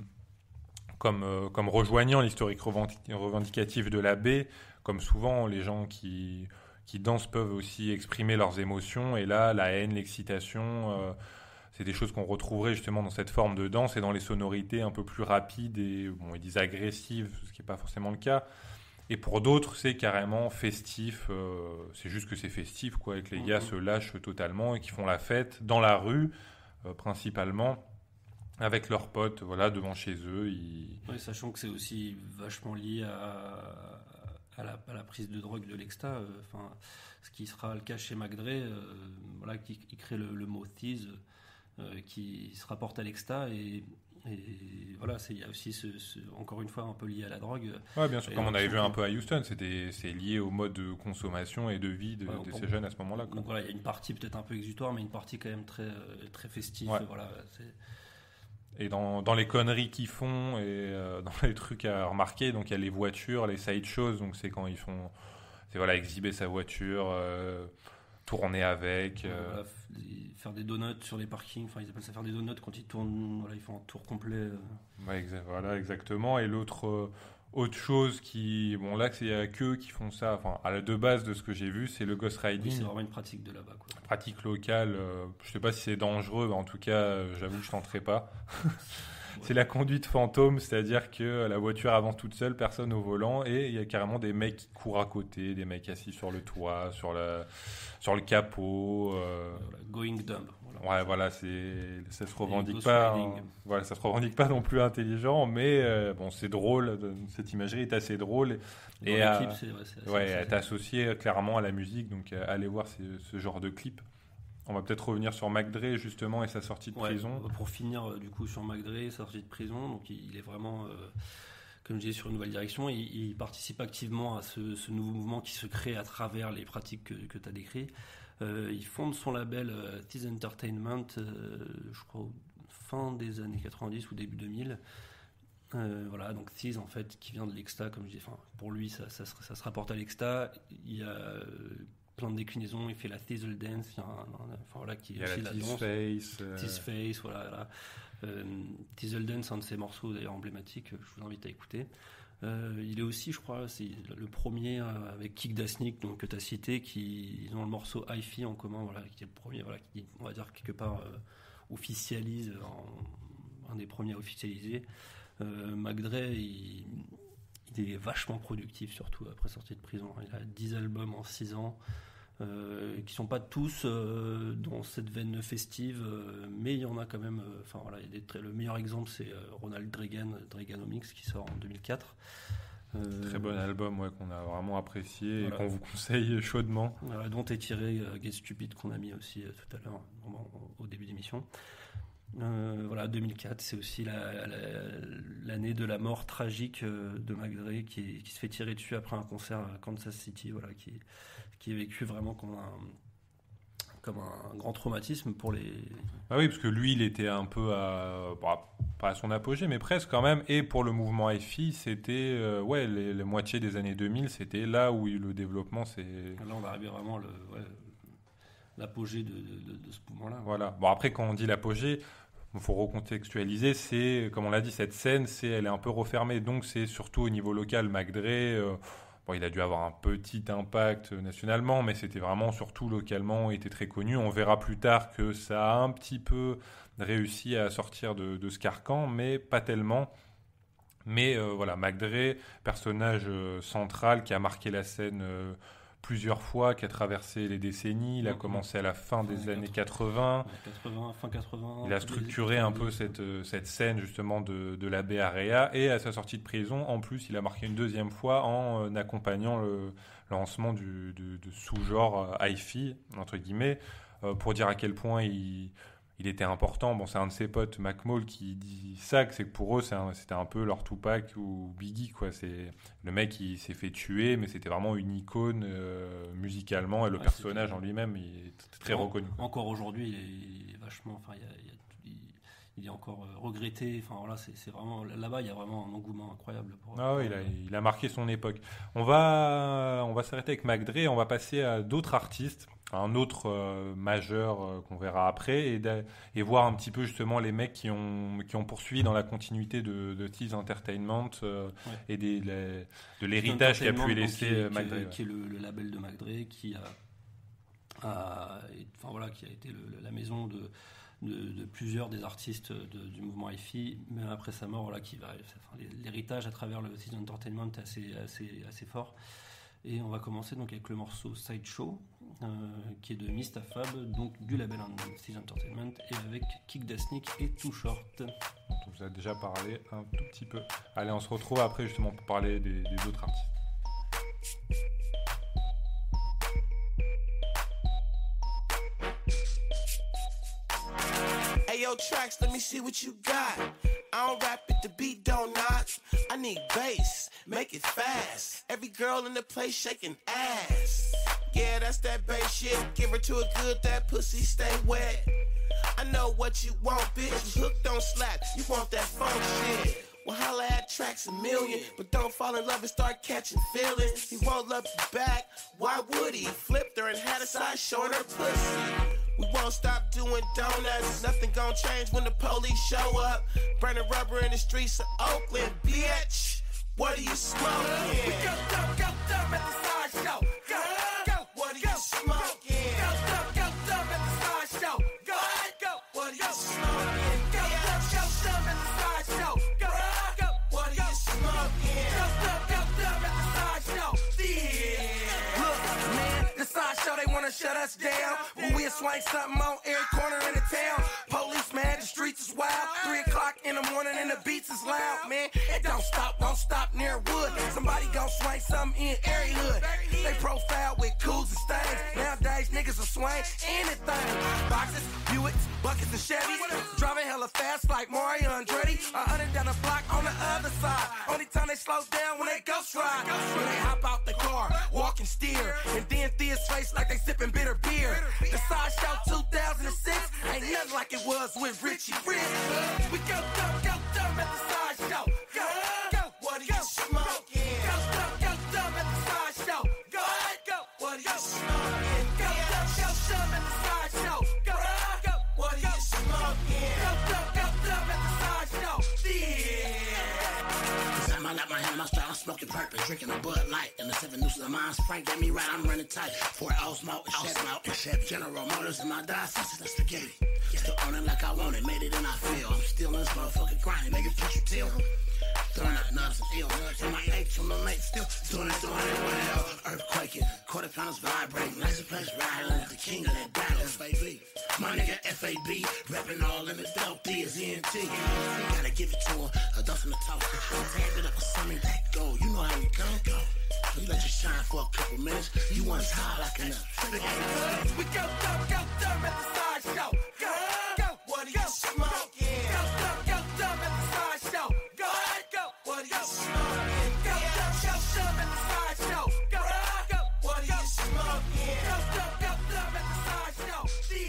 rejoignant l'historique revendicatif de la baie. Comme souvent, les gens qui dansent peuvent aussi exprimer leurs émotions. Et là, la haine, l'excitation, c'est des choses qu'on retrouverait justement dans cette forme de danse et dans les sonorités un peu plus rapides et ils disent agressives, ce qui n'est pas forcément le cas. Et pour d'autres, c'est carrément festif. C'est juste que c'est festif, quoi, et que les gars se lâchent totalement et qui font la fête dans la rue, principalement, avec leurs potes, devant chez eux. Oui, sachant que c'est aussi vachement lié à la prise de drogue de l'exta, ce qui sera le cas chez Mac Dre, qui crée le mot tease, qui se rapporte à l'exta et voilà, il y a aussi encore une fois un peu lié à la drogue. Ouais, bien sûr, comme on avait vu un peu à Houston, c'est lié au mode de consommation et de vie de ces jeunes à ce moment-là. Donc voilà, il y a une partie peut-être un peu exutoire, mais une partie quand même très, très festive. Ouais. Voilà, et dans les conneries qu'ils font et dans les trucs à remarquer, donc il y a les voitures, les side shows, donc c'est quand ils font, exhiber sa voiture, tourner avec. Faire des donuts sur les parkings, ils appellent ça faire des donuts quand ils tournent, ils font un tour complet. Ouais, exactement. Et autre chose qui, là, il n'y a qu'eux qui font ça, à la de base de ce que j'ai vu, c'est le ghost riding. Oui, c'est vraiment une pratique de là-bas, quoi. Pratique locale, je sais pas si c'est dangereux, mais en tout cas, j'avoue que je tenterai pas. C'est la conduite fantôme, c'est-à-dire que la voiture avance toute seule, personne au volant, et il y a carrément des mecs qui courent à côté, des mecs assis sur le toit, sur le capot. Going dumb. Ouais, voilà, ça se revendique pas. Ça se revendique pas non plus intelligent, mais c'est drôle. Cette imagerie est assez drôle. Et elle est associée clairement à la musique, donc allez voir ce genre de clip. On va peut-être revenir sur Mac Dre justement et sa sortie de prison. Pour finir du coup sur Mac Dre, sa sortie de prison, donc il est vraiment, comme je disais, sur une nouvelle direction. Il participe activement à ce nouveau mouvement qui se crée à travers les pratiques que tu as décrites. Il fonde son label Tease Entertainment, je crois fin des années 90 ou début 2000. Donc Tease en fait qui vient de l'exta, comme je dis. Pour lui ça se rapporte à l'exta. Il y a plein de déclinaisons, il fait la Thizzle Dance, qui est aussi la danse. Tease Face, voilà. Thizzle Dance, un de ses morceaux d'ailleurs emblématiques, je vous invite à écouter. Il est aussi, je crois, c'est le premier avec Kick Dasnik, donc que tu as cité, ils ont le morceau Hi-Fi en commun, qui est le premier, qui, on va dire quelque part officialise, un des premiers à officialiser. Mac Dre, il est vachement productif, surtout après sortie de prison. Il a 10 albums en 6 ans, qui sont pas tous dans cette veine festive, mais il y en a quand même. Le meilleur exemple, c'est Ronald Reaganomics, qui sort en 2004. Très bon album, qu'on a vraiment apprécié et qu'on vous conseille chaudement. Dont est tiré Get Stupid, qu'on a mis aussi tout à l'heure au début d'émission. 2004, c'est aussi l'année de la mort tragique de Mac Dre qui se fait tirer dessus après un concert à Kansas City, qui est vécu vraiment comme un grand traumatisme pour les... Ah oui, parce que lui, il était un peu pas à son apogée, mais presque quand même. Et pour le mouvement hi-fi, c'était les moitiés des années 2000, c'était là où le développement, c'est... Là, on va arriver vraiment l'apogée de ce mouvement-là. Voilà. Bon, après, quand on dit l'apogée, il faut recontextualiser, c'est, comme on l'a dit, cette scène, elle est un peu refermée, donc c'est surtout au niveau local. Mac Dre, bon, il a dû avoir un petit impact nationalement, mais c'était vraiment surtout localement, il était très connu. On verra plus tard que ça a un petit peu réussi à sortir de ce carcan, mais pas tellement. Mais voilà, Mac Dre, personnage central qui a marqué la scène plusieurs fois, qui a traversé les décennies. Il a commencé à la fin des années 80. Fin 80. Il a structuré un peu cette scène justement de la Bay Area. Et à sa sortie de prison, en plus, il a marqué une deuxième fois en accompagnant le lancement de sous-genre hi-fi, entre guillemets, pour dire à quel point il était important. Bon, c'est un de ses potes, Mac Maul, qui dit ça, que c'est que pour eux, c'était un peu leur Tupac ou Biggie, quoi. C'est le mec qui s'est fait tuer, mais c'était vraiment une icône musicalement, et le personnage en lui-même, il est très reconnu, quoi. Encore aujourd'hui, il est vachement... Enfin, il est encore regretté. Enfin, voilà, c'est vraiment... Là-bas, il y a vraiment un engouement incroyable. Il a marqué son époque. On va s'arrêter avec Mac Dre, on va passer à d'autres artistes. Un autre majeur qu'on verra après, et voir un petit peu justement les mecs qui ont poursuivi dans la continuité de Tease Entertainment et de l'héritage qu'a pu laisser Mac Dre. Qui est le label de Mac Dre, qui a été la maison de plusieurs des artistes du mouvement hi-fi, même après sa mort, l'héritage à travers le Tease Entertainment est assez fort. Et on va commencer donc avec le morceau Sideshow, qui est de Mista Fab, donc du label Tease Entertainment, et avec Kick Da Sneak et Too Short. On vous a déjà parlé un tout petit peu. Allez, on se retrouve après justement pour parler des autres artistes. Hey yo, Tracks, let me see what you got. I don't rap it, the beat don't knock. I need bass, make it fast. Every girl in the place shaking ass. Yeah, that's that bass shit. Give her to it good, that pussy stay wet. I know what you want, bitch. You hooked on slap, you want that funk shit. Well, holla at Tracks a million, but don't fall in love and start catching feelings. He won't love you back, why would he? Flipped her and had a side showing her pussy. We won't stop doing donuts. Nothing gon' change when the police show up. Burning rubber in the streets of Oakland, bitch. What are you smoking? We go dumb at the sideshow. Go. What are you smoking? Go dumb at the sideshow. Go. What are you smoking? Go dumb at the sideshow. Go. What are you smoking? Go dumb at the sideshow. Yeah. Look, man, the sideshow they wanna shut us down. Well, we'll swing something on every corner in the town. Police, man, the streets is wild. 3 o'clock in the morning and the beats is loud, man. It don't stop near wood. Somebody gon' swing something in every hood. They profile with cools and stains. Nowadays, niggas will swing anything. Boxes, Buicks, buckets and Chevys. Driving hella fast like Mario Andretti. 100 down the block on the other side. Only time they slow down when they ghost ride. When they hop out the car, walk and steer. And then Thea's face like they sipping bitter beer. The Sideshow 2006 ain't nothing like it was with Richie Rich. We go dumb at the Sideshow. Go. What are you smoking? Go dumb at the Sideshow. Go. What are you smoking? Go dumb at the Sideshow. Go. What are you smoking? Go dumb at the Sideshow. Yeah. I like my hand, my style, I'm smoking purpose, drinking a Bud Light, and the 7 nooses of mine. Frank got me right, I'm running tight. 4 Osmo, and Chef General Motors, and my die sausage and spaghetti. Still on it like I want it, made it and I feel. I'm still in this motherfucking grinding, nigga, can't you tell? Throwing up nuts and ill, and my H on the lake, still doing it well. Earthquaking, quarter pounders vibrating, license plates rattling, the king of that battle, FAB. My nigga FAB, rapping all in the dope, D is ENT. Gotta give it to him, a dust in the toast. Tag it up for something, let go, you know how we go. You let you shine for a couple minutes, you want to high like enough. We go dumb at the Sideshow. Go. What are you smoking? Go dumb at the Sideshow. Go. What are you smoking? Go dumb at the Sideshow. Go. What are you smoking? Go dumb at the Sideshow.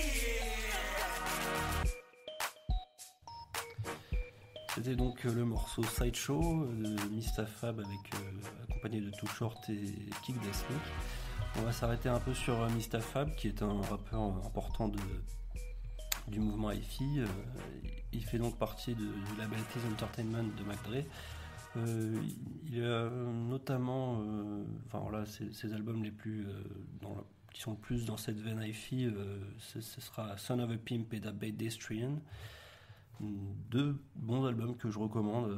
C'était donc le morceau Sideshow de Mista Fab accompagné de Too Short et Kick Da Sneak. On va s'arrêter un peu sur Mista Fab, qui est un rappeur important du mouvement hi-fi. Il fait donc partie du label Tease Entertainment de Mac Dre. Il a notamment, ses albums les plus qui sont le plus dans cette veine hi-fi, ce sera Son of a Pimp et Da Pedestrian. 2 bons albums que je recommande,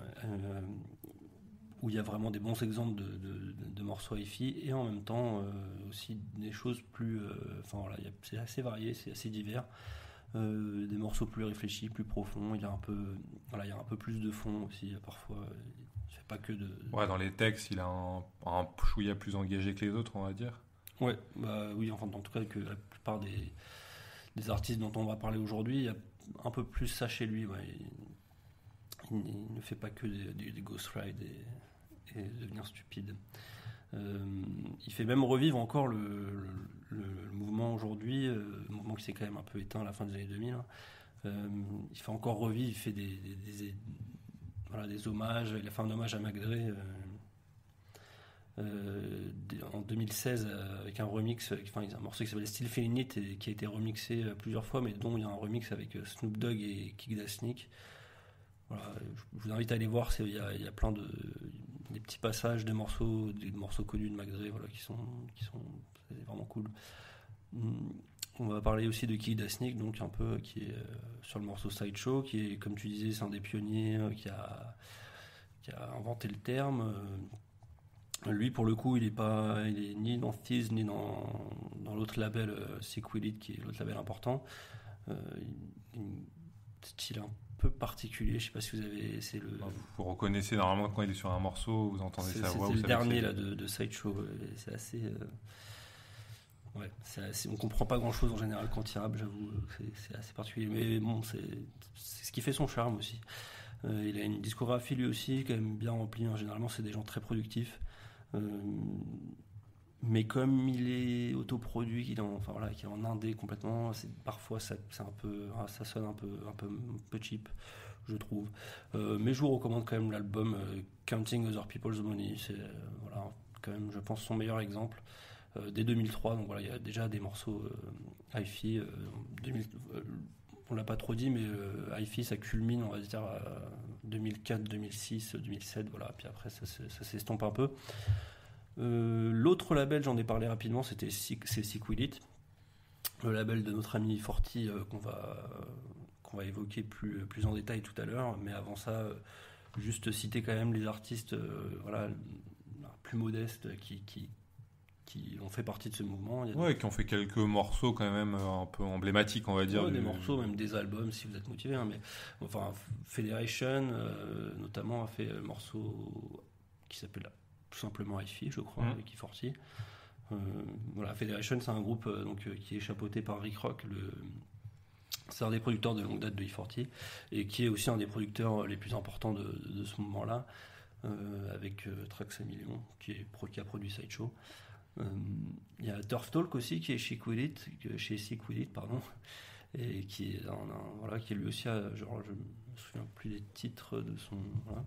où il y a vraiment des bons exemples de morceaux hi-fi, et en même temps aussi des choses plus... c'est assez varié, c'est assez divers. Des morceaux plus réfléchis, plus profonds. Il y a un peu plus de fond aussi, parfois. Il fait pas que de... Ouais, dans les textes, il a un chouïa plus engagé que les autres, on va dire. Ouais, oui, enfin, en tout cas, que la plupart des artistes dont on va parler aujourd'hui, il y a un peu plus ça chez lui. Ouais. Il ne fait pas que des ghost rides et devenir stupide. Il fait même revivre encore le mouvement aujourd'hui, le mouvement qui s'est quand même un peu éteint à la fin des années 2000. Il fait encore revivre, il fait des hommages. Il a fait un hommage à Mac Dre en 2016 avec un remix, il y a un morceau qui s'appelle Still Feeling It et qui a été remixé plusieurs fois, mais dont il y a un remix avec Snoop Dogg et Kick Da Sneak. Voilà, je vous invite à aller voir, il y a plein des petits passages des morceaux connus de Mac Dre, voilà, qui sont c'est vraiment cool. On va parler aussi de Kick Da Sneak, donc un peu qui est sur le morceau Sideshow, qui est, comme tu disais, c'est un des pionniers qui a inventé le terme. Lui, pour le coup, il est ni dans Thieves ni dans l'autre label Sick With It, qui est l'autre label important. Style un peu particulier, je sais pas si vous avez... Vous reconnaissez normalement quand il est sur un morceau, vous entendez sa voix. C'est le dernier là, de Sideshow, c'est assez... Ouais, on comprend pas grand chose en général quand il rappe, j'avoue, c'est assez particulier, mais bon, c'est ce qui fait son charme aussi. Il a une discographie lui aussi, quand même bien remplie, hein. Généralement c'est des gens très productifs. Mais comme il est autoproduit, qu'il est en indé complètement, parfois ça sonne un peu cheap, je trouve. Mais je vous recommande quand même l'album Counting Other People's Money. C'est quand même, je pense, son meilleur exemple. Dès 2003, donc voilà, il y a déjà des morceaux hi-fi. On l'a pas trop dit, mais hi-fi ça culmine, on va dire, 2004, 2006, 2007, voilà. Puis après ça s'estompe un peu. L'autre label, j'en ai parlé rapidement, c'est Sick With It, le label de notre ami Forti qu'on va évoquer plus en détail tout à l'heure. Mais avant ça, juste citer quand même les artistes plus modestes qui ont fait partie de ce mouvement. Qui ont fait quelques morceaux quand même un peu emblématiques, on va dire. Des morceaux, même des albums si vous êtes motivé. Mais enfin, Federation notamment a fait un morceau qui s'appelle tout simplement hi-fi, je crois, avec E40. Federation, c'est un groupe qui est chapeauté par Rick Rock, c'est un des producteurs de longue date de E40 et qui est aussi un des producteurs les plus importants de ce mouvement-là, avec Trax a Million qui a produit Sideshow. Il y a Turf Talk aussi qui est chez Sick With It, pardon, et qui est lui aussi je me souviens plus des titres de son... Voilà.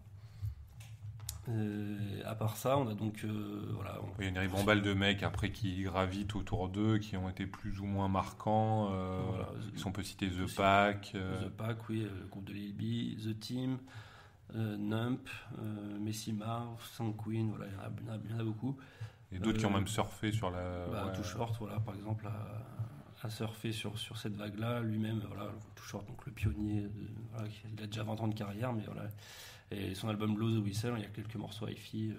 À part ça, on a donc il y a une ribambelle de mecs après qui gravitent autour d'eux, qui ont été plus ou moins marquants. On peut citer The Pack. The Pack, oui, le groupe de Lil B, The Team, Nump, Messi Marv, Sang Queen, voilà, il y en a beaucoup. Et d'autres qui ont même surfé sur la... Too Short, par exemple, a surfé sur cette vague-là. Lui-même, Too Short, donc le pionnier, il a déjà 20 ans de carrière, mais voilà. Et son album Blow the Whistle, il y a quelques morceaux hi-fi.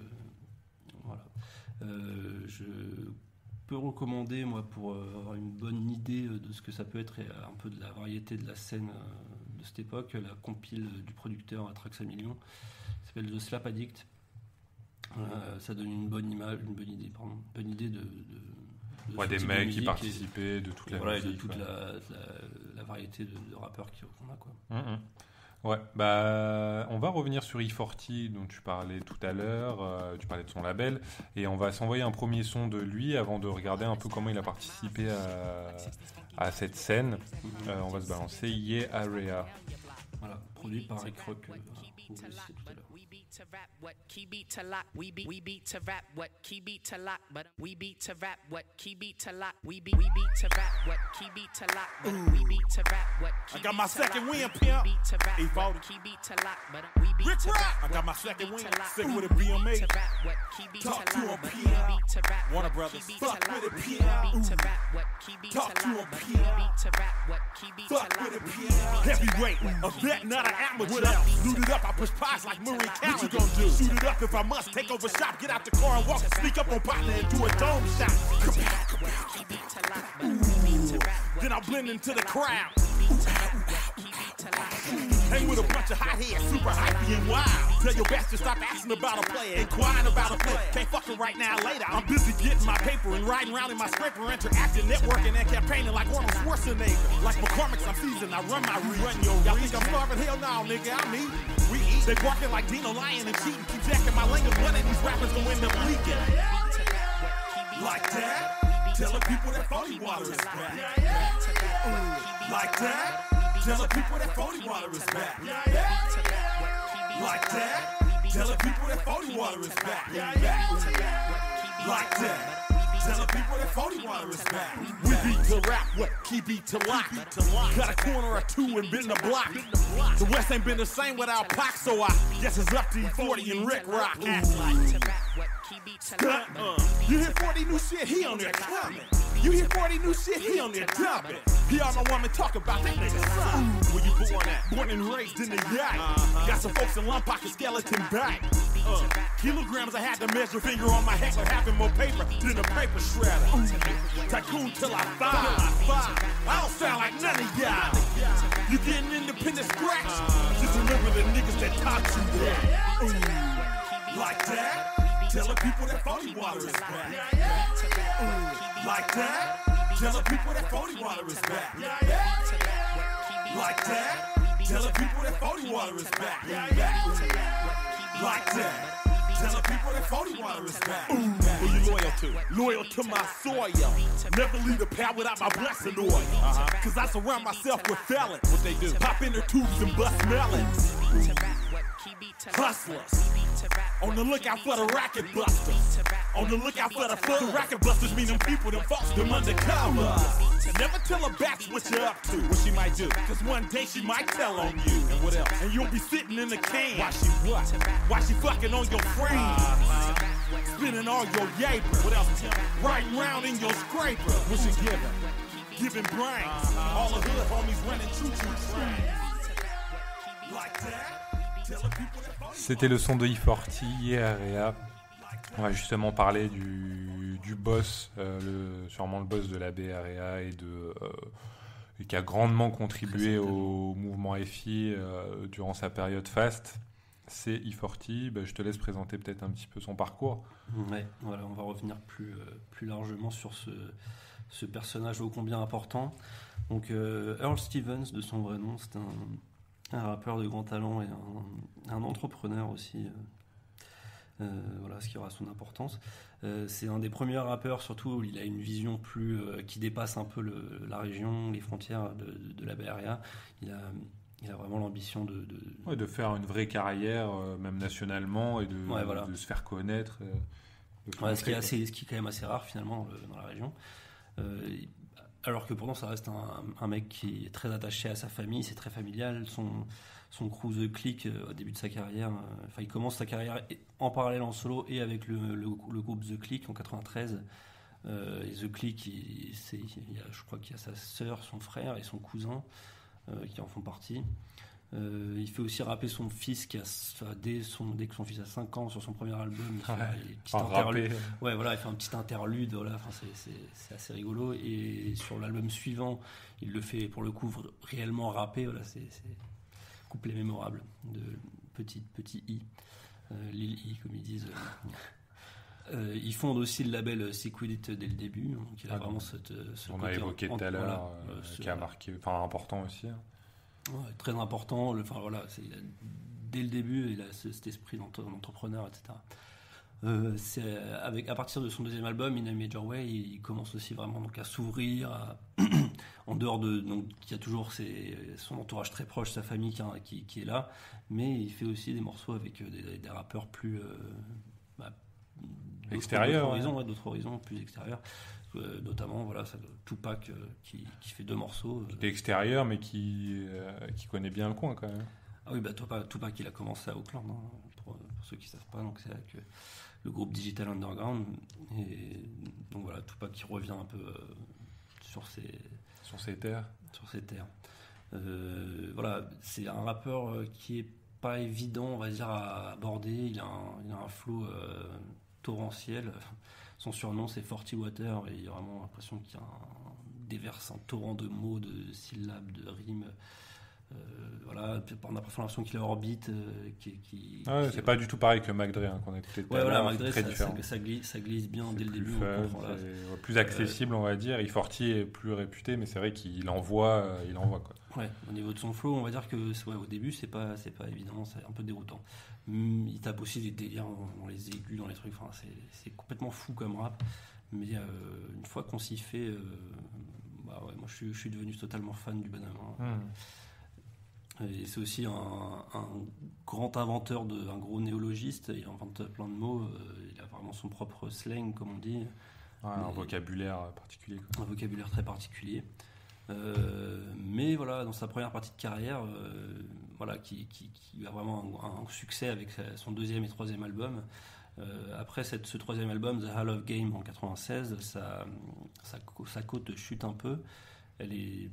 Je peux recommander, moi, pour avoir une bonne idée de ce que ça peut être et un peu de la variété de la scène de cette époque, la compile du producteur Trax a Million, qui s'appelle The Slap Addict. Ça donne une bonne idée de des mecs qui participaient, de toute la musique, et de toute la variété de rappeurs qu'on a, quoi. Ouais, on va revenir sur E40 dont tu parlais tout à l'heure, tu parlais de son label, et on va s'envoyer un premier son de lui avant de regarder un peu comment il a participé à cette scène. On va se balancer Yeah Area. Voilà. produit par Rick Rock, vous le citiez tout à l'heure. To rap what key beat to lock we beat to rap what key beat to lock but we beat to rap what key beat to lock we beat to rap what key beat to lock but we beat to rap what key I got my beat to second lock, win, but pimp. we beat to rap E40. what key beat to lock but we beat Rick to Rock. rap I got my what second key win. beat to lock, Sick but with a we BMA. beat to rap what key beat Talk to to lock him, but we P.I. beat to rap Warner what Brothers. key beat Fuck to lock, with it, but we P.I. beat to rap what key beat Talk to to lock him, but we P.I. beat to rap what key beat to Fuck lock with it, but we P.I. beat to Heavyweight, rap a what key vet, beat not to an lock, amateur. what we beat Suit to it up, I rap, push what pies key like beat to Murray lock, County. what What we you gonna do? beat to Shoot it rap, up if I what must. key Take beat over to shop, lock, get out the what car and we walk. beat to Sneak rap, up on what partner key and do a beat to dome lock, shot. what we beat to rap, what key beat to lock, but we beat to rap, what Then I'll key blend beat into to the lock, crowd. what we beat to rap, what key beat to lock. Hang with a bunch of hot heads, super hypey and wild. Tell your best to stop asking about a player, inquiring about a player. Can't fuck it right now, later. I'm busy getting my paper and riding around in my scraper, interacting, networking, and campaigning like Arnold Schwarzenegger. Like McCormick's, I'm seasoned, I run my region. Y'all think I'm starving? Hell no, nigga, I'm eating. We eat. They barking like Dino lying and cheating. Keep jacking my lingo, one of these rappers gonna end up leaking. Like that, telling people that phony water is back. Like that, telling people that phony water is back. Like that, telling people that phony water is back. Like that, telling people that phony water is back. We beat to rap, what key beat to lock. Got a corner or two and been the block. The West ain't been the same without Pac, so I guess it's up to E40 and Rick Rock. You hear 40 new shit, he on there coming. You hear 40 new shit, he on there dumping. He all my woman talk about that nigga son. Where you born at? Born and raised in the yacht. Got some folks in Lompoc and skeleton back. Kilograms I had to measure, finger on my heckler, having more paper than a paper shredder. Tycoon till I five. I don't sound like none of y'all. You getting independent scratch? Just remember the niggas that taught you that. Like that. Telling people that phony water is back. Like that. Telling people that phony water is back. Like that. Telling people that phony water is back. Like that. Telling people that phony water is back. Who you loyal to? Loyal to my soil. Never leave the pad without my blessing oil. Cause I surround myself with felons. What they do? Pop in their tubes and bust melons. Hustlers. On the lookout for the racket busters. On the lookout for the racket busters, mean them people, them folks, them undercover. Never tell a batch what you're up to, what she might do. Cause one day she might tell on you. And what else? And you'll be sitting in the can. Why she what? Why she fucking on your friends? Spinning all your yaper. What else? Riding round in your scraper. What she giving? Giving brains. All the hood homies running choo-choo trains. Like that. C'était le son de E40, IREA. On va justement parler du boss, sûrement le boss de la BREA et qui a grandement contribué au mouvement FI durant sa période fast. C'est E40. Je te laisse présenter peut-être un petit peu son parcours. Ouais, voilà, on va revenir plus largement sur ce personnage ô combien important. Donc Earl Stevens, de son vrai nom, c'est un rappeur de grand talent et un entrepreneur aussi, voilà, ce qui aura son importance. C'est un des premiers rappeurs, surtout où il a une vision qui dépasse un peu la région, les frontières de la BREA. Il a vraiment l'ambition de faire une vraie carrière, même nationalement, et de se faire connaître. Ce qui est quand même assez rare finalement dans la région. Alors que pourtant ça reste un mec qui est très attaché à sa famille, c'est très familial. Son crew The Click au début de sa carrière, il commence sa carrière en parallèle en solo et avec le groupe The Click en 93. Et The Click, je crois qu'il y a sa sœur, son frère et son cousin qui en font partie. Il fait aussi rapper son fils qui a dès que son fils a 5 ans sur son premier album. Il fait il fait un petit interlude. Voilà, c'est assez rigolo. Et sur l'album suivant, il le fait pour le coup réellement rapper. Voilà, c'est couplet mémorable de petit I, Lil I comme ils disent. Ils fondent aussi le label Secret dès le début. Donc il a vraiment ce on a évoqué tout à l'heure, qui a marqué, important aussi. Ouais, très important. Dès le début, il a cet esprit d'entrepreneur, etc. À partir de son deuxième album, In a Major Way, il commence aussi vraiment à s'ouvrir, en dehors de, donc il y a toujours son entourage très proche, sa famille qui est là, mais il fait aussi des morceaux avec des rappeurs plus extérieurs, d'autres horizons plus extérieurs. Notamment voilà, Tupac qui fait 2 morceaux. Qui est extérieur, mais qui connaît bien le coin quand même. Ah oui, Tupac il a commencé à Auckland, hein, pour ceux qui ne savent pas, donc c'est avec le groupe Digital Underground, et donc voilà, Tupac qui revient un peu sur ses terres. Voilà, c'est un rappeur qui est pas évident, on va dire, à aborder. Il a un flow torrentiel. Son surnom c'est Forty Water, et il y a vraiment l'impression qu'il déverse un torrent de mots, de syllabes, de rimes. Voilà, on a l'impression qu'il est orbite. C'est pas du tout pareil que Mac Dre, hein, qu'on a écouté tout à l'heure. Mac Dre, très différent. Ça glisse bien dès le début. C'est plus accessible, on va dire. Forty est plus réputé, mais c'est vrai qu'il envoie quoi. Ouais, au niveau de son flow, on va dire que au début c'est pas évident, c'est un peu déroutant. Il tape aussi des délires dans les aigus, dans les trucs. Enfin, c'est complètement fou comme rap. Mais une fois qu'on s'y fait, moi je suis devenu totalement fan du bonhomme. Et c'est aussi un grand inventeur, un gros néologiste. Il invente plein de mots. Il a vraiment son propre slang, comme on dit. Un vocabulaire particulier. Un vocabulaire très particulier. Mais voilà, dans sa première partie de carrière, qui a vraiment un succès avec son 2e et 3e album. Après ce 3e album, The Hall of Game en 96, sa cote chute un peu. Il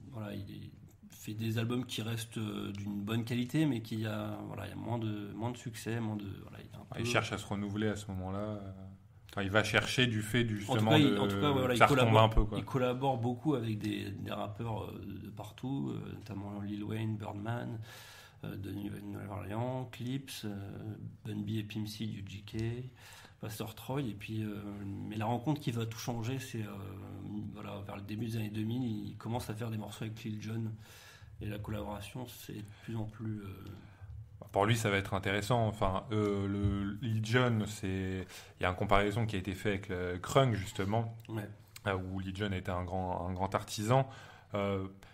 fait des albums qui restent d'une bonne qualité, mais il y a moins de succès, il cherche à se renouveler à ce moment-là. Il va chercher du fait justement ça retombe un peu, quoi. Il collabore beaucoup avec des rappeurs de partout, notamment Lil Wayne, Birdman, de Nouvelle-Orléans, Clips, Bun B et Pimp C, UGK, Pastor Troy, et puis mais la rencontre qui va tout changer, c'est vers le début des années 2000, il commence à faire des morceaux avec Lil Jon, et la collaboration c'est de plus en plus pour lui, ça va être intéressant. Enfin, le Lil Jon, il y a une comparaison qui a été faite avec le Crunk, justement, où Lil Jon était un grand artisan. Pourquoi ?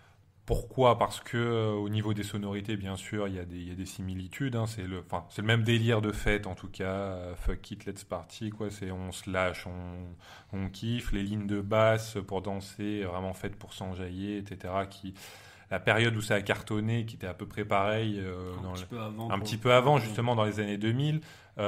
Parce que au niveau des sonorités, bien sûr, il y a des similitudes. Hein. C'est le même délire de fête, en tout cas. Fuck it, let's party, quoi. C'est on se lâche, on kiffe. Les lignes de basse pour danser, vraiment faites pour s'enjailler, etc. La période où ça a cartonné, qui était à peu près pareil, un petit peu avant, justement, dans les années 2000.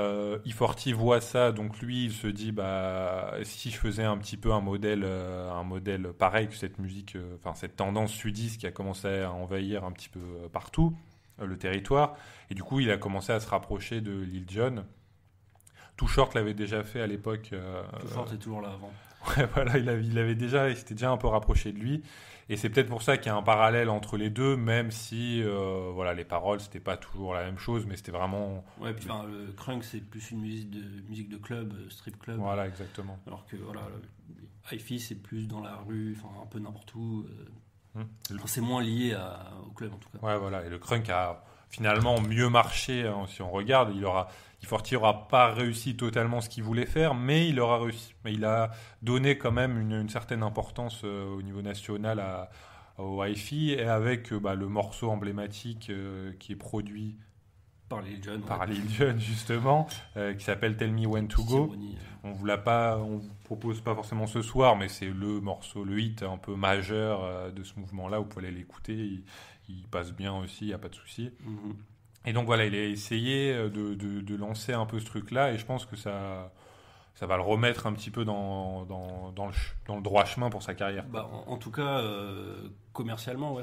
E40 voit ça, donc lui, il se dit, si je faisais un petit peu un modèle pareil que cette musique, cette tendance sudiste qui a commencé à envahir un petit peu partout le territoire, et du coup, il a commencé à se rapprocher de Lil Jon. Too Short l'avait déjà fait à l'époque. Too Short est toujours là avant. Ouais, voilà, il s'était déjà un peu rapproché de lui. Et c'est peut-être pour ça qu'il y a un parallèle entre les deux, même si les paroles, c'était pas toujours la même chose, mais c'était vraiment... Ouais, puis le crunk, c'est plus une musique de club, strip club. Voilà, exactement. Alors que hi-fi, c'est plus dans la rue, un peu n'importe où. C'est moins lié au club, en tout cas. Ouais, voilà. Et le crunk a finalement mieux marché, hein, si on regarde. E40 n'aura pas réussi totalement ce qu'il voulait faire, mais il aura réussi. Mais il a donné quand même une certaine importance au niveau national au hi-fi, et avec le morceau emblématique qui est produit par Lil Jon, justement, qui s'appelle Tell Me When to Go. On vous propose pas forcément ce soir, mais c'est le morceau, le hit un peu majeur de ce mouvement-là. Vous pouvez aller l'écouter, il passe bien aussi, il n'y a pas de souci. Mm-hmm. Et donc voilà, il a essayé de lancer un peu ce truc-là, et je pense que ça va le remettre un petit peu dans le droit chemin pour sa carrière. En tout cas, commercialement,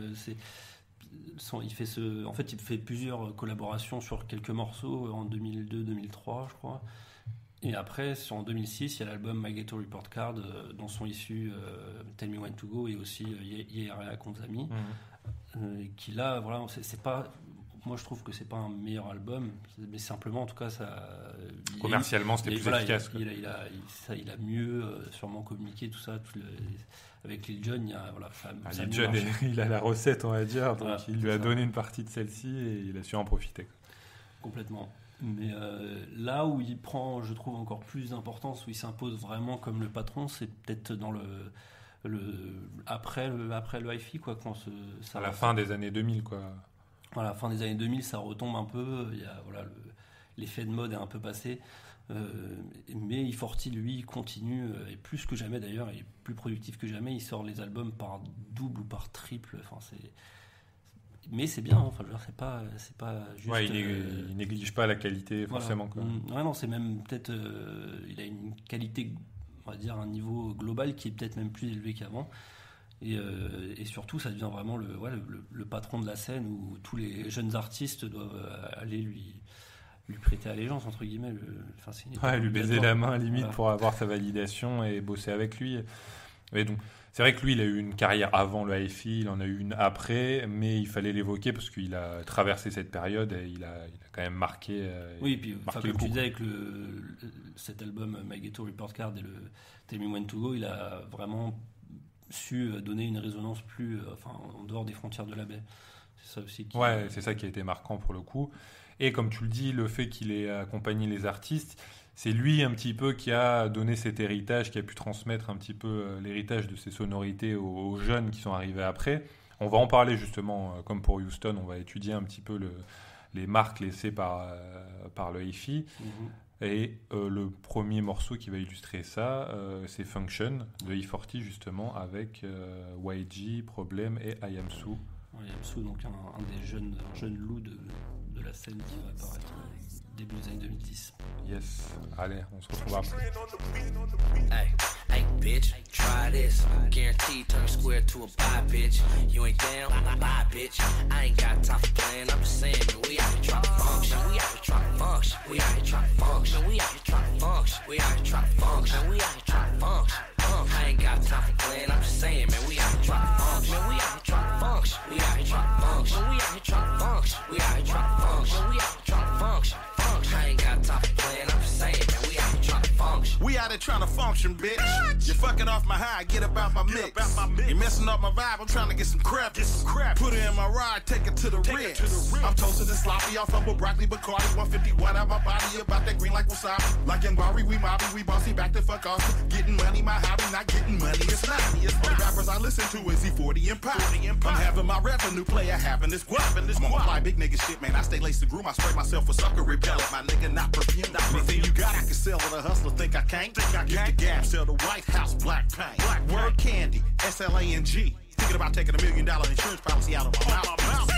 il fait plusieurs collaborations sur quelques morceaux en 2002-2003, je crois. Et après, en 2006, il y a l'album My Ghetto Report Card, dont sont issus Tell Me When to Go et aussi Yearea Konzami, qui là, voilà, c'est pas... Moi, je trouve que c'est pas un meilleur album, mais simplement, en tout cas, commercialement, c'était plus efficace. Il a mieux sûrement communiqué tout ça. Avec Lil Jon, Lil Jon, il a la recette, on va dire. Donc il lui a donné une partie de celle-ci et il a su en profiter. Complètement. Mais là où il prend, je trouve, encore plus d'importance, où il s'impose vraiment comme le patron, c'est peut-être dans après le hi-fi, quoi, quand à la fin des années 2000, quoi. À la fin des années 2000, ça retombe un peu. Il y a, voilà, l'effet de mode est un peu passé. Mais E40, lui, il continue, et plus que jamais d'ailleurs, il est plus productif que jamais. Il sort les albums par double ou par triple. Enfin, mais c'est bien. Enfin, je veux dire, c'est pas juste. Ouais, il néglige pas la qualité forcément. Voilà. Quoi. Ouais, non, c'est même peut-être. Il a une qualité, on va dire, un niveau global qui est peut-être même plus élevé qu'avant. Et surtout, ça devient vraiment le patron de la scène où tous les jeunes artistes doivent aller lui prêter allégeance, entre guillemets. Lui baiser la main, limite, pour avoir sa validation et bosser avec lui. Et donc, c'est vrai que lui, il a eu une carrière avant le hi-fi, il en a eu une après, mais il fallait l'évoquer parce qu'il a traversé cette période et il a quand même marqué. Oui, et puis, comme tu disais, avec cet album My Ghetto Report Card et le Tell Me When to Go, il a vraiment su donner une résonance plus en dehors des frontières de la baie. C'est ça aussi c'est ça qui a été marquant pour le coup. Et comme tu le dis, le fait qu'il ait accompagné les artistes, c'est lui un petit peu qui a donné cet héritage, qui a pu transmettre un petit peu l'héritage de ces sonorités aux jeunes qui sont arrivés après. On va en parler justement, comme pour Houston, on va étudier un petit peu les marques laissées par le hi-fi. Mm-hmm. Et le premier morceau qui va illustrer ça, c'est Function de E40 justement, avec YG, Problem et I Am Sue. I Am Sue, donc un des jeunes loups de la scène qui va apparaître début des années 2010. Yes, allez, on se retrouve après. Hey, bitch, try this. Guaranteed turn square to a buy, bitch. You ain't down, bye, bitch. I ain't got time for playing, I'm just saying, man, we out here trying to function. We out here trying to function. We out here trying to function. We out here trying to function. We out here trying to function. We out here trying to function. I ain't got time for playing, I'm just saying, man, we out here trying to function. We out here trying to function. We out here trying to function. We out here trying to function. We out here trying to function. We out here trying to function. I ain't got time for playing, I'm just saying, man, we out here trying to function. We out here trying to function, bitch. You're fucking off my high, get about my mix. You're messing up my vibe, I'm trying to get some crap. Put it in my ride, take it to the rinse. I'm toasted and sloppy, off of broccoli, Bacardi, 150 watt out my body, about that green like wasabi. Like in Bari, we mobby, we bossy, back the fuck off. Getting money, my hobby, not getting money, it's not. All the rappers I listen to is E40 and Pop. I'm having my revenue player having this guap. I'm on fly big nigga shit, man. I stay laced to groom, I spray myself with sucker repellent. My nigga not perfume. Anything you got, I can sell with a hustler. Think I can't? Get the gas, sell the White House black paint. Word candy, SLANG. Thinking about taking $1 million insurance policy out of my mouth.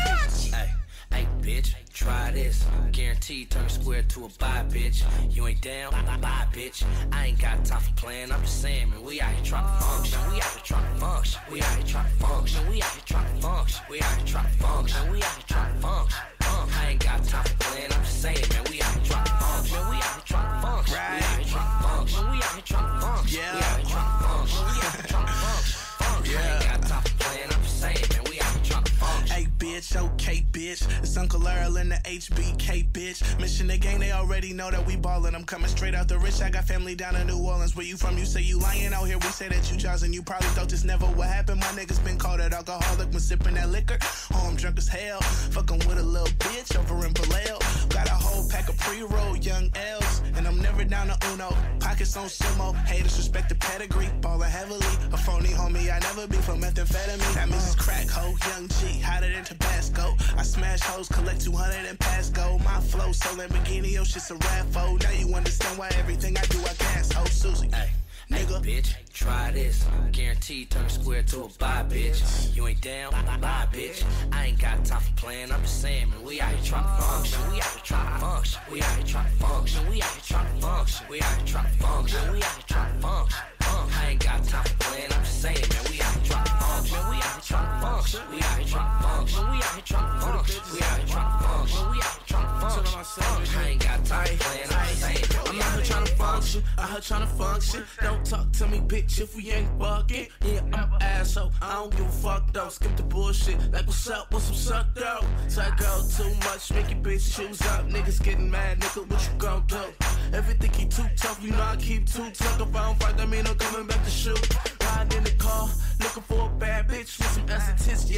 Hey, bitch, try this. Guaranteed turn square to a buy, bitch. You ain't down, bye, bitch. I ain't got time for playing, I'm just saying, man, we out here trying to function. We out here trying to function. We out here trying to function. We out here trying to function. We out here trying to function. We out here trying to function. I ain't got time for playing, I'm just saying, man, we out here trying to function. We out here trying to function. We out here trying to function. We out here trying to function. We out here trying to function. We out here trying to function. I ain't got time for playing, I'm just saying, man, we out here trying to function. Hey, bitch, okay, bitch. It's Uncle Earl in the HBK, bitch. Mission the gang, they already know that we ballin'. I'm coming straight out the rich. I got family down in New Orleans. Where you from? You say you lying out here. We say that you jazzin'. You probably thought this never would happen. My niggas been called an alcoholic when sippin' that liquor. Oh, I'm drunk as hell. Fuckin' with a little bitch over in Vallejo. Got a whole pack of pre-roll young L's. And I'm never down to Uno. Pockets on sumo. Haters respect the pedigree. Ballin' heavily. A phony homie. I never be for methamphetamine. That means crack hoe. Young G. Hotter than Tabasco. I smash hoes. Collect 200 and pass go. My flow so Lamborghini. Yo, shit's a raffo. Now you understand why everything I do I gas. Oh, Susie. Nigga. Hey, bitch, try this. Guaranteed turn square to a buy, bitch. You ain't down, bye, bitch. I ain't got time for playing, I'm just saying, man, we out here trying to function. We out here trying to function. We out here trying to function. We out here trying to function. We out here trying to function. We out here trying to function. I ain't got time for playing, I'm just saying, man, we out here trying to function. We out here trying to function. We out here trying to function. We out here trying to function. We out here trying to function. We out here trying to function. I ain't got time for playing, I'm just saying, I'm out here trying to function. Out here trying to function. Don't talk to me, bitch, if we ain't bucking. Yeah, I'm an asshole. I don't give a fuck though. Skip the bullshit. Like, what's up? What's some suck though? Psycho too much. Make your bitch choose up. Niggas getting mad, nigga. What you gon' do? Everything keep too tough. You know I keep too tough. If I don't fight, that mean I'm coming back to shoot. Riding in the car, looking for a bad bitch with some ass and tits. Yeah,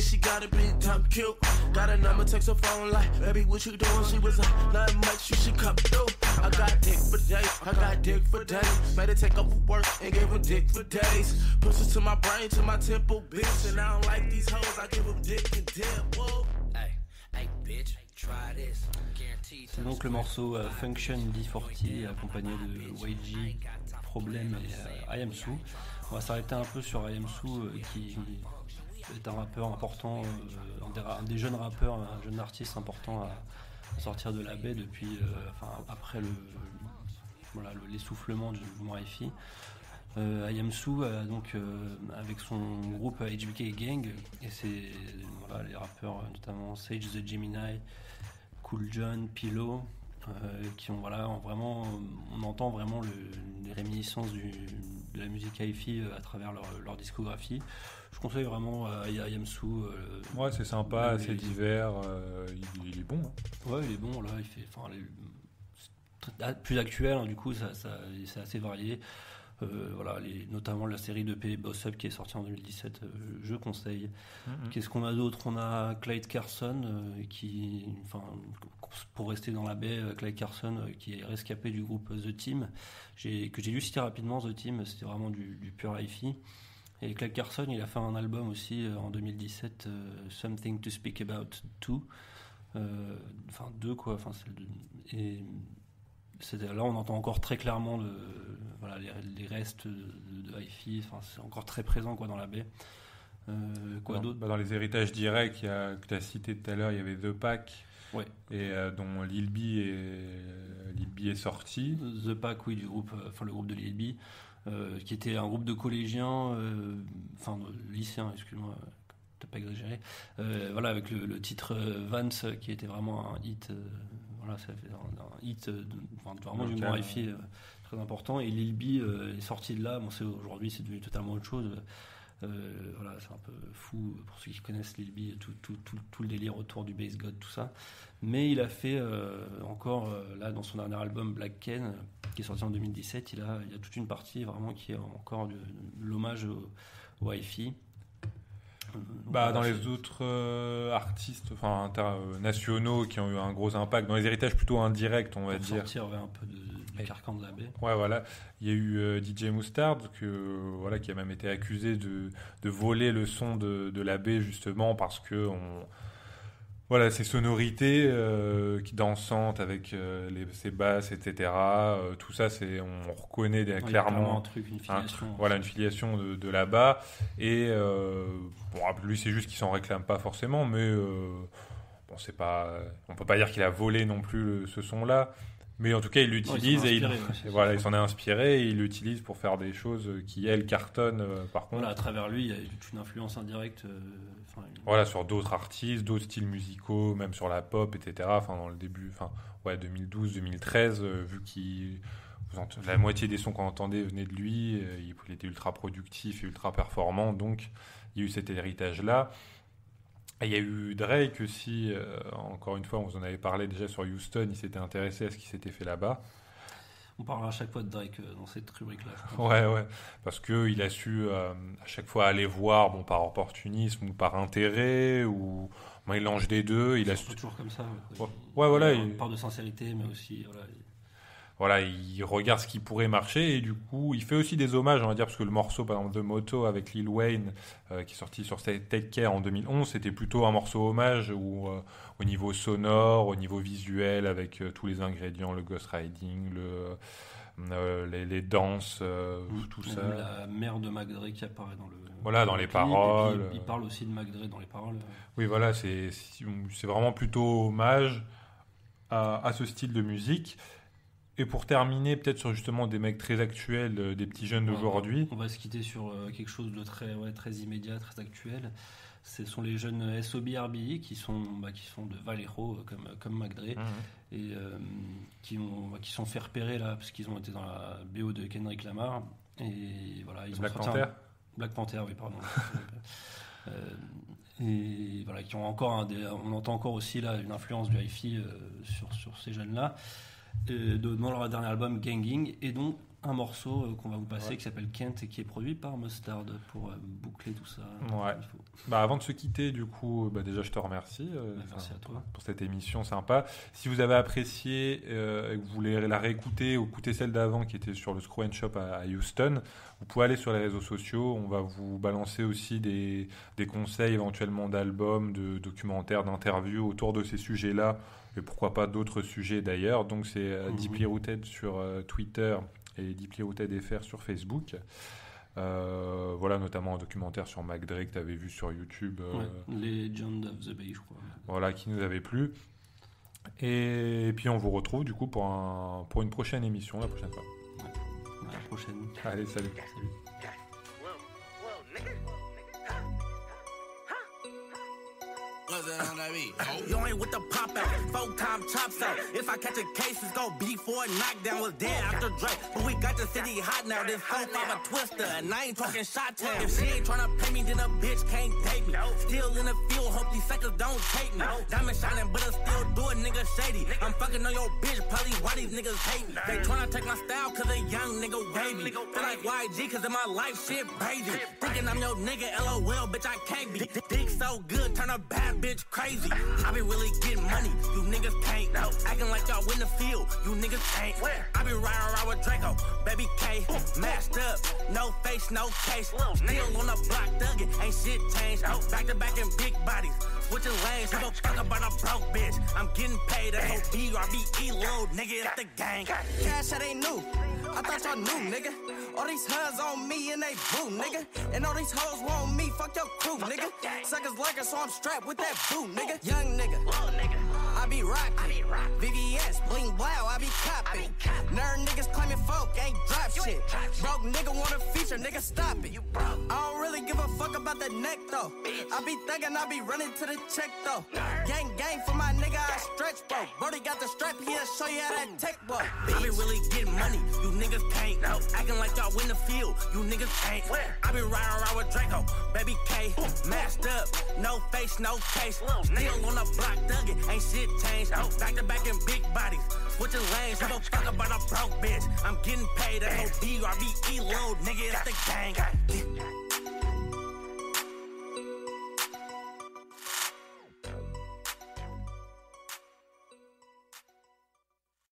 she gotta be dumb cute. Got a number, text her phone like, baby, what you doing? She was like, nothing much, you should come through. I got dick for days, I got dick for days. Made her take off work and gave her dick for days. Pushes to my brain, to my temple, bitch. And I don't like these hoes, I give them dick and dip. Whoa. Hey, bitch, try this. C'est donc le morceau Function D40 accompagné de YG, Problem et IAMSU. On va s'arrêter un peu sur IAMSU qui est un rappeur important, un des jeunes rappeurs, un jeune artiste important à sortir de la baie depuis, après l'essoufflement du mouvement hi-fi. IAMSU donc avec son groupe HBK Gang et c'est les rappeurs notamment Sage the Gemini, Cool John, Pillow qui ont vraiment on entend vraiment les réminiscences de la musique hi-fi à travers leur discographie. Je conseille vraiment à IAMSU. Ouais, c'est sympa, c'est divers, il est bon. Hein. Ouais, il est bon là, il fait plus actuel, hein, du coup c'est assez varié. Notamment la série de P Boss Up qui est sortie en 2017, je conseille. Qu'est-ce qu'on a d'autre? On a Clyde Carson pour rester dans la baie, Clyde Carson qui est rescapé du groupe The Team, que j'ai dû citer rapidement. The Team, c'était vraiment du pur hi-fi. Et Clyde Carson, il a fait un album aussi en 2017, Something to Speak About 2, deux quoi. Et là on entend encore très clairement les restes de hi-fi, c'est encore très présent quoi dans la baie. Quoi d'autre? Dans les héritages directs que tu as cité tout à l'heure, il y avait The Pack, ouais. Et dont Lil B est sorti. The Pack, oui, du groupe, le groupe de Lil B, qui était un groupe de collégiens, lycéens, excuse-moi, t'as pas exagéré, avec le titre Vance qui était vraiment un hit. Ça fait un hit vraiment du mouvement hi-fi très important, et Lil B est sorti de là. Aujourd'hui c'est devenu totalement autre chose. C'est un peu fou pour ceux qui connaissent Lil B, tout le délire autour du bass god, tout ça. Mais il a fait encore là dans son dernier album Black Ken qui est sorti en 2017, il y a toute une partie vraiment qui est encore de l'hommage au hi-fi. Dans les autres artistes nationaux qui ont eu un gros impact, dans les héritages plutôt indirects, on va dire. Sortir un peu du carcan de la baie. Ouais, voilà. Il y a eu DJ Mustard qui a même été accusé de voler le son de la baie, justement parce que ces sonorités qui dansantes avec ces basses, etc. Tout ça, on reconnaît clairement un truc, une filiation. Une filiation de là-bas. Et lui, c'est juste qu'il s'en réclame pas forcément, mais c'est pas. On peut pas dire qu'il a volé non plus ce son-là. Mais en tout cas, il l'utilise il s'en est inspiré et il l'utilise pour faire des choses qui, elles, cartonnent par contre. À travers lui, il y a toute une influence indirecte. Sur d'autres artistes, d'autres styles musicaux, même sur la pop, etc. Dans le début, 2012-2013, vu la moitié des sons qu'on entendait venaient de lui, il était ultra productif et ultra performant, donc il y a eu cet héritage-là. Et il y a eu Drake aussi, encore une fois, on vous en avait parlé déjà sur Houston, il s'était intéressé à ce qui s'était fait là-bas. On parlera à chaque fois de Drake dans cette rubrique-là. Ouais, parce qu'il a su à chaque fois aller voir, par opportunisme ou par intérêt, ou un mélange des deux. C'est toujours comme ça. Il parle de sincérité, mais aussi... il regarde ce qui pourrait marcher et du coup, il fait aussi des hommages, on va dire, parce que le morceau, par exemple, The Motto avec Lil Wayne, qui est sorti sur Take Care en 2011, c'était plutôt un morceau hommage où, au niveau sonore, au niveau visuel, avec tous les ingrédients, le ghostwriting, les danses, tout ça. La mère de Mac Dre qui apparaît dans dans les paroles. Il parle aussi de Mac Dre dans les paroles. Oui, c'est vraiment plutôt hommage à ce style de musique. Et pour terminer, peut-être sur justement des mecs très actuels, des petits jeunes d'aujourd'hui. On va se quitter sur quelque chose de très immédiat, très actuel. Ce sont les jeunes SOBRB qui sont de Vallejo, comme Mac Dre, et qui sont fait repérer là, parce qu'ils ont été dans la BO de Kendrick Lamar. Et ils Black Panther. Black Panther, oui, pardon. Et qui ont encore on entend encore aussi là une influence du hi-fi sur ces jeunes-là. Dans leur dernier album Ganging, et donc un morceau qu'on va vous passer qui s'appelle Kent et qui est produit par Mustard pour boucler tout ça. Ouais. Avant de se quitter, du coup, déjà je te remercie. Merci à toi pour cette émission sympa. Si vous avez apprécié et que vous voulez la réécouter ou écouter celle d'avant qui était sur le Screw & Shop à Houston, vous pouvez aller sur les réseaux sociaux. On va vous balancer aussi des conseils éventuellement d'albums, de documentaires, d'interviews autour de ces sujets-là et pourquoi pas d'autres sujets d'ailleurs. Donc c'est Deeply Rooted sur Twitter et Deeply Rooted FR sur Facebook. Voilà, notamment un documentaire sur Mac Dre que tu avais vu sur YouTube. Legend of the Bay, je crois. Voilà, qui nous avait plu. Et puis on vous retrouve du coup pour une prochaine émission la prochaine fois. Ouais, à la prochaine. Allez, salut. You ain't with the pop out, 4-time chops out. If I catch a case, it's gon' be for a knockdown. Was dead after Drake, but we got the city hot now. This 4-5 a twister, and I ain't talking shot town. If she ain't tryna pay me, then a bitch can't take me. Still in the field, hope these suckers don't take me. Diamond shining, but I still do it, nigga shady. I'm fucking on your bitch, probably why these niggas hate me. They tryna take my style, cause a young nigga wavy. Feel like YG, cause in my life shit crazy. Thinking I'm your nigga, LOL, bitch, I can't be. Dick so good, turn a bad bitch crazy. I be really getting money, you niggas can't. Acting like y'all win the field, you niggas ain't. I be riding around with Draco, baby K. Mashed up, no face, no case. Still on the block thuggin', ain't shit changed. Back to back in big bodies, switching lanes. Give a fuck about a broke bitch. I'm getting paid, that's OBRBE load, nigga, it's the gang. Cash that ain't new, I thought y'all knew, nigga. All these huns on me and they boo, nigga. And all these hoes want me, fuck your crew, nigga. Suckers like us, so I'm strapped with that boo, nigga. Young nigga, I be rockin'. VVS, bling blow, I be coppin'. Nerd niggas claiming folk ain't drop shit. Broke nigga want a feature, nigga stop it. I don't really give a fuck about the neck though. I be thuggin', I be running to the check though. Gang for my nigga, I stretch bro. Brody got the strap, he'll show you how that tech blow. I be really getting money, you niggas can't. Acting like y'all win the field, you niggas ain't. I be riding around with Draco, baby K. Mashed up, no face, no case. Still on the block thuggin', ain't shit changed. Back to back in big bodies, switching lanes. Give a fuck about a broke bitch. I'm getting paid, that's OBRBE load, nigga, it's the gang.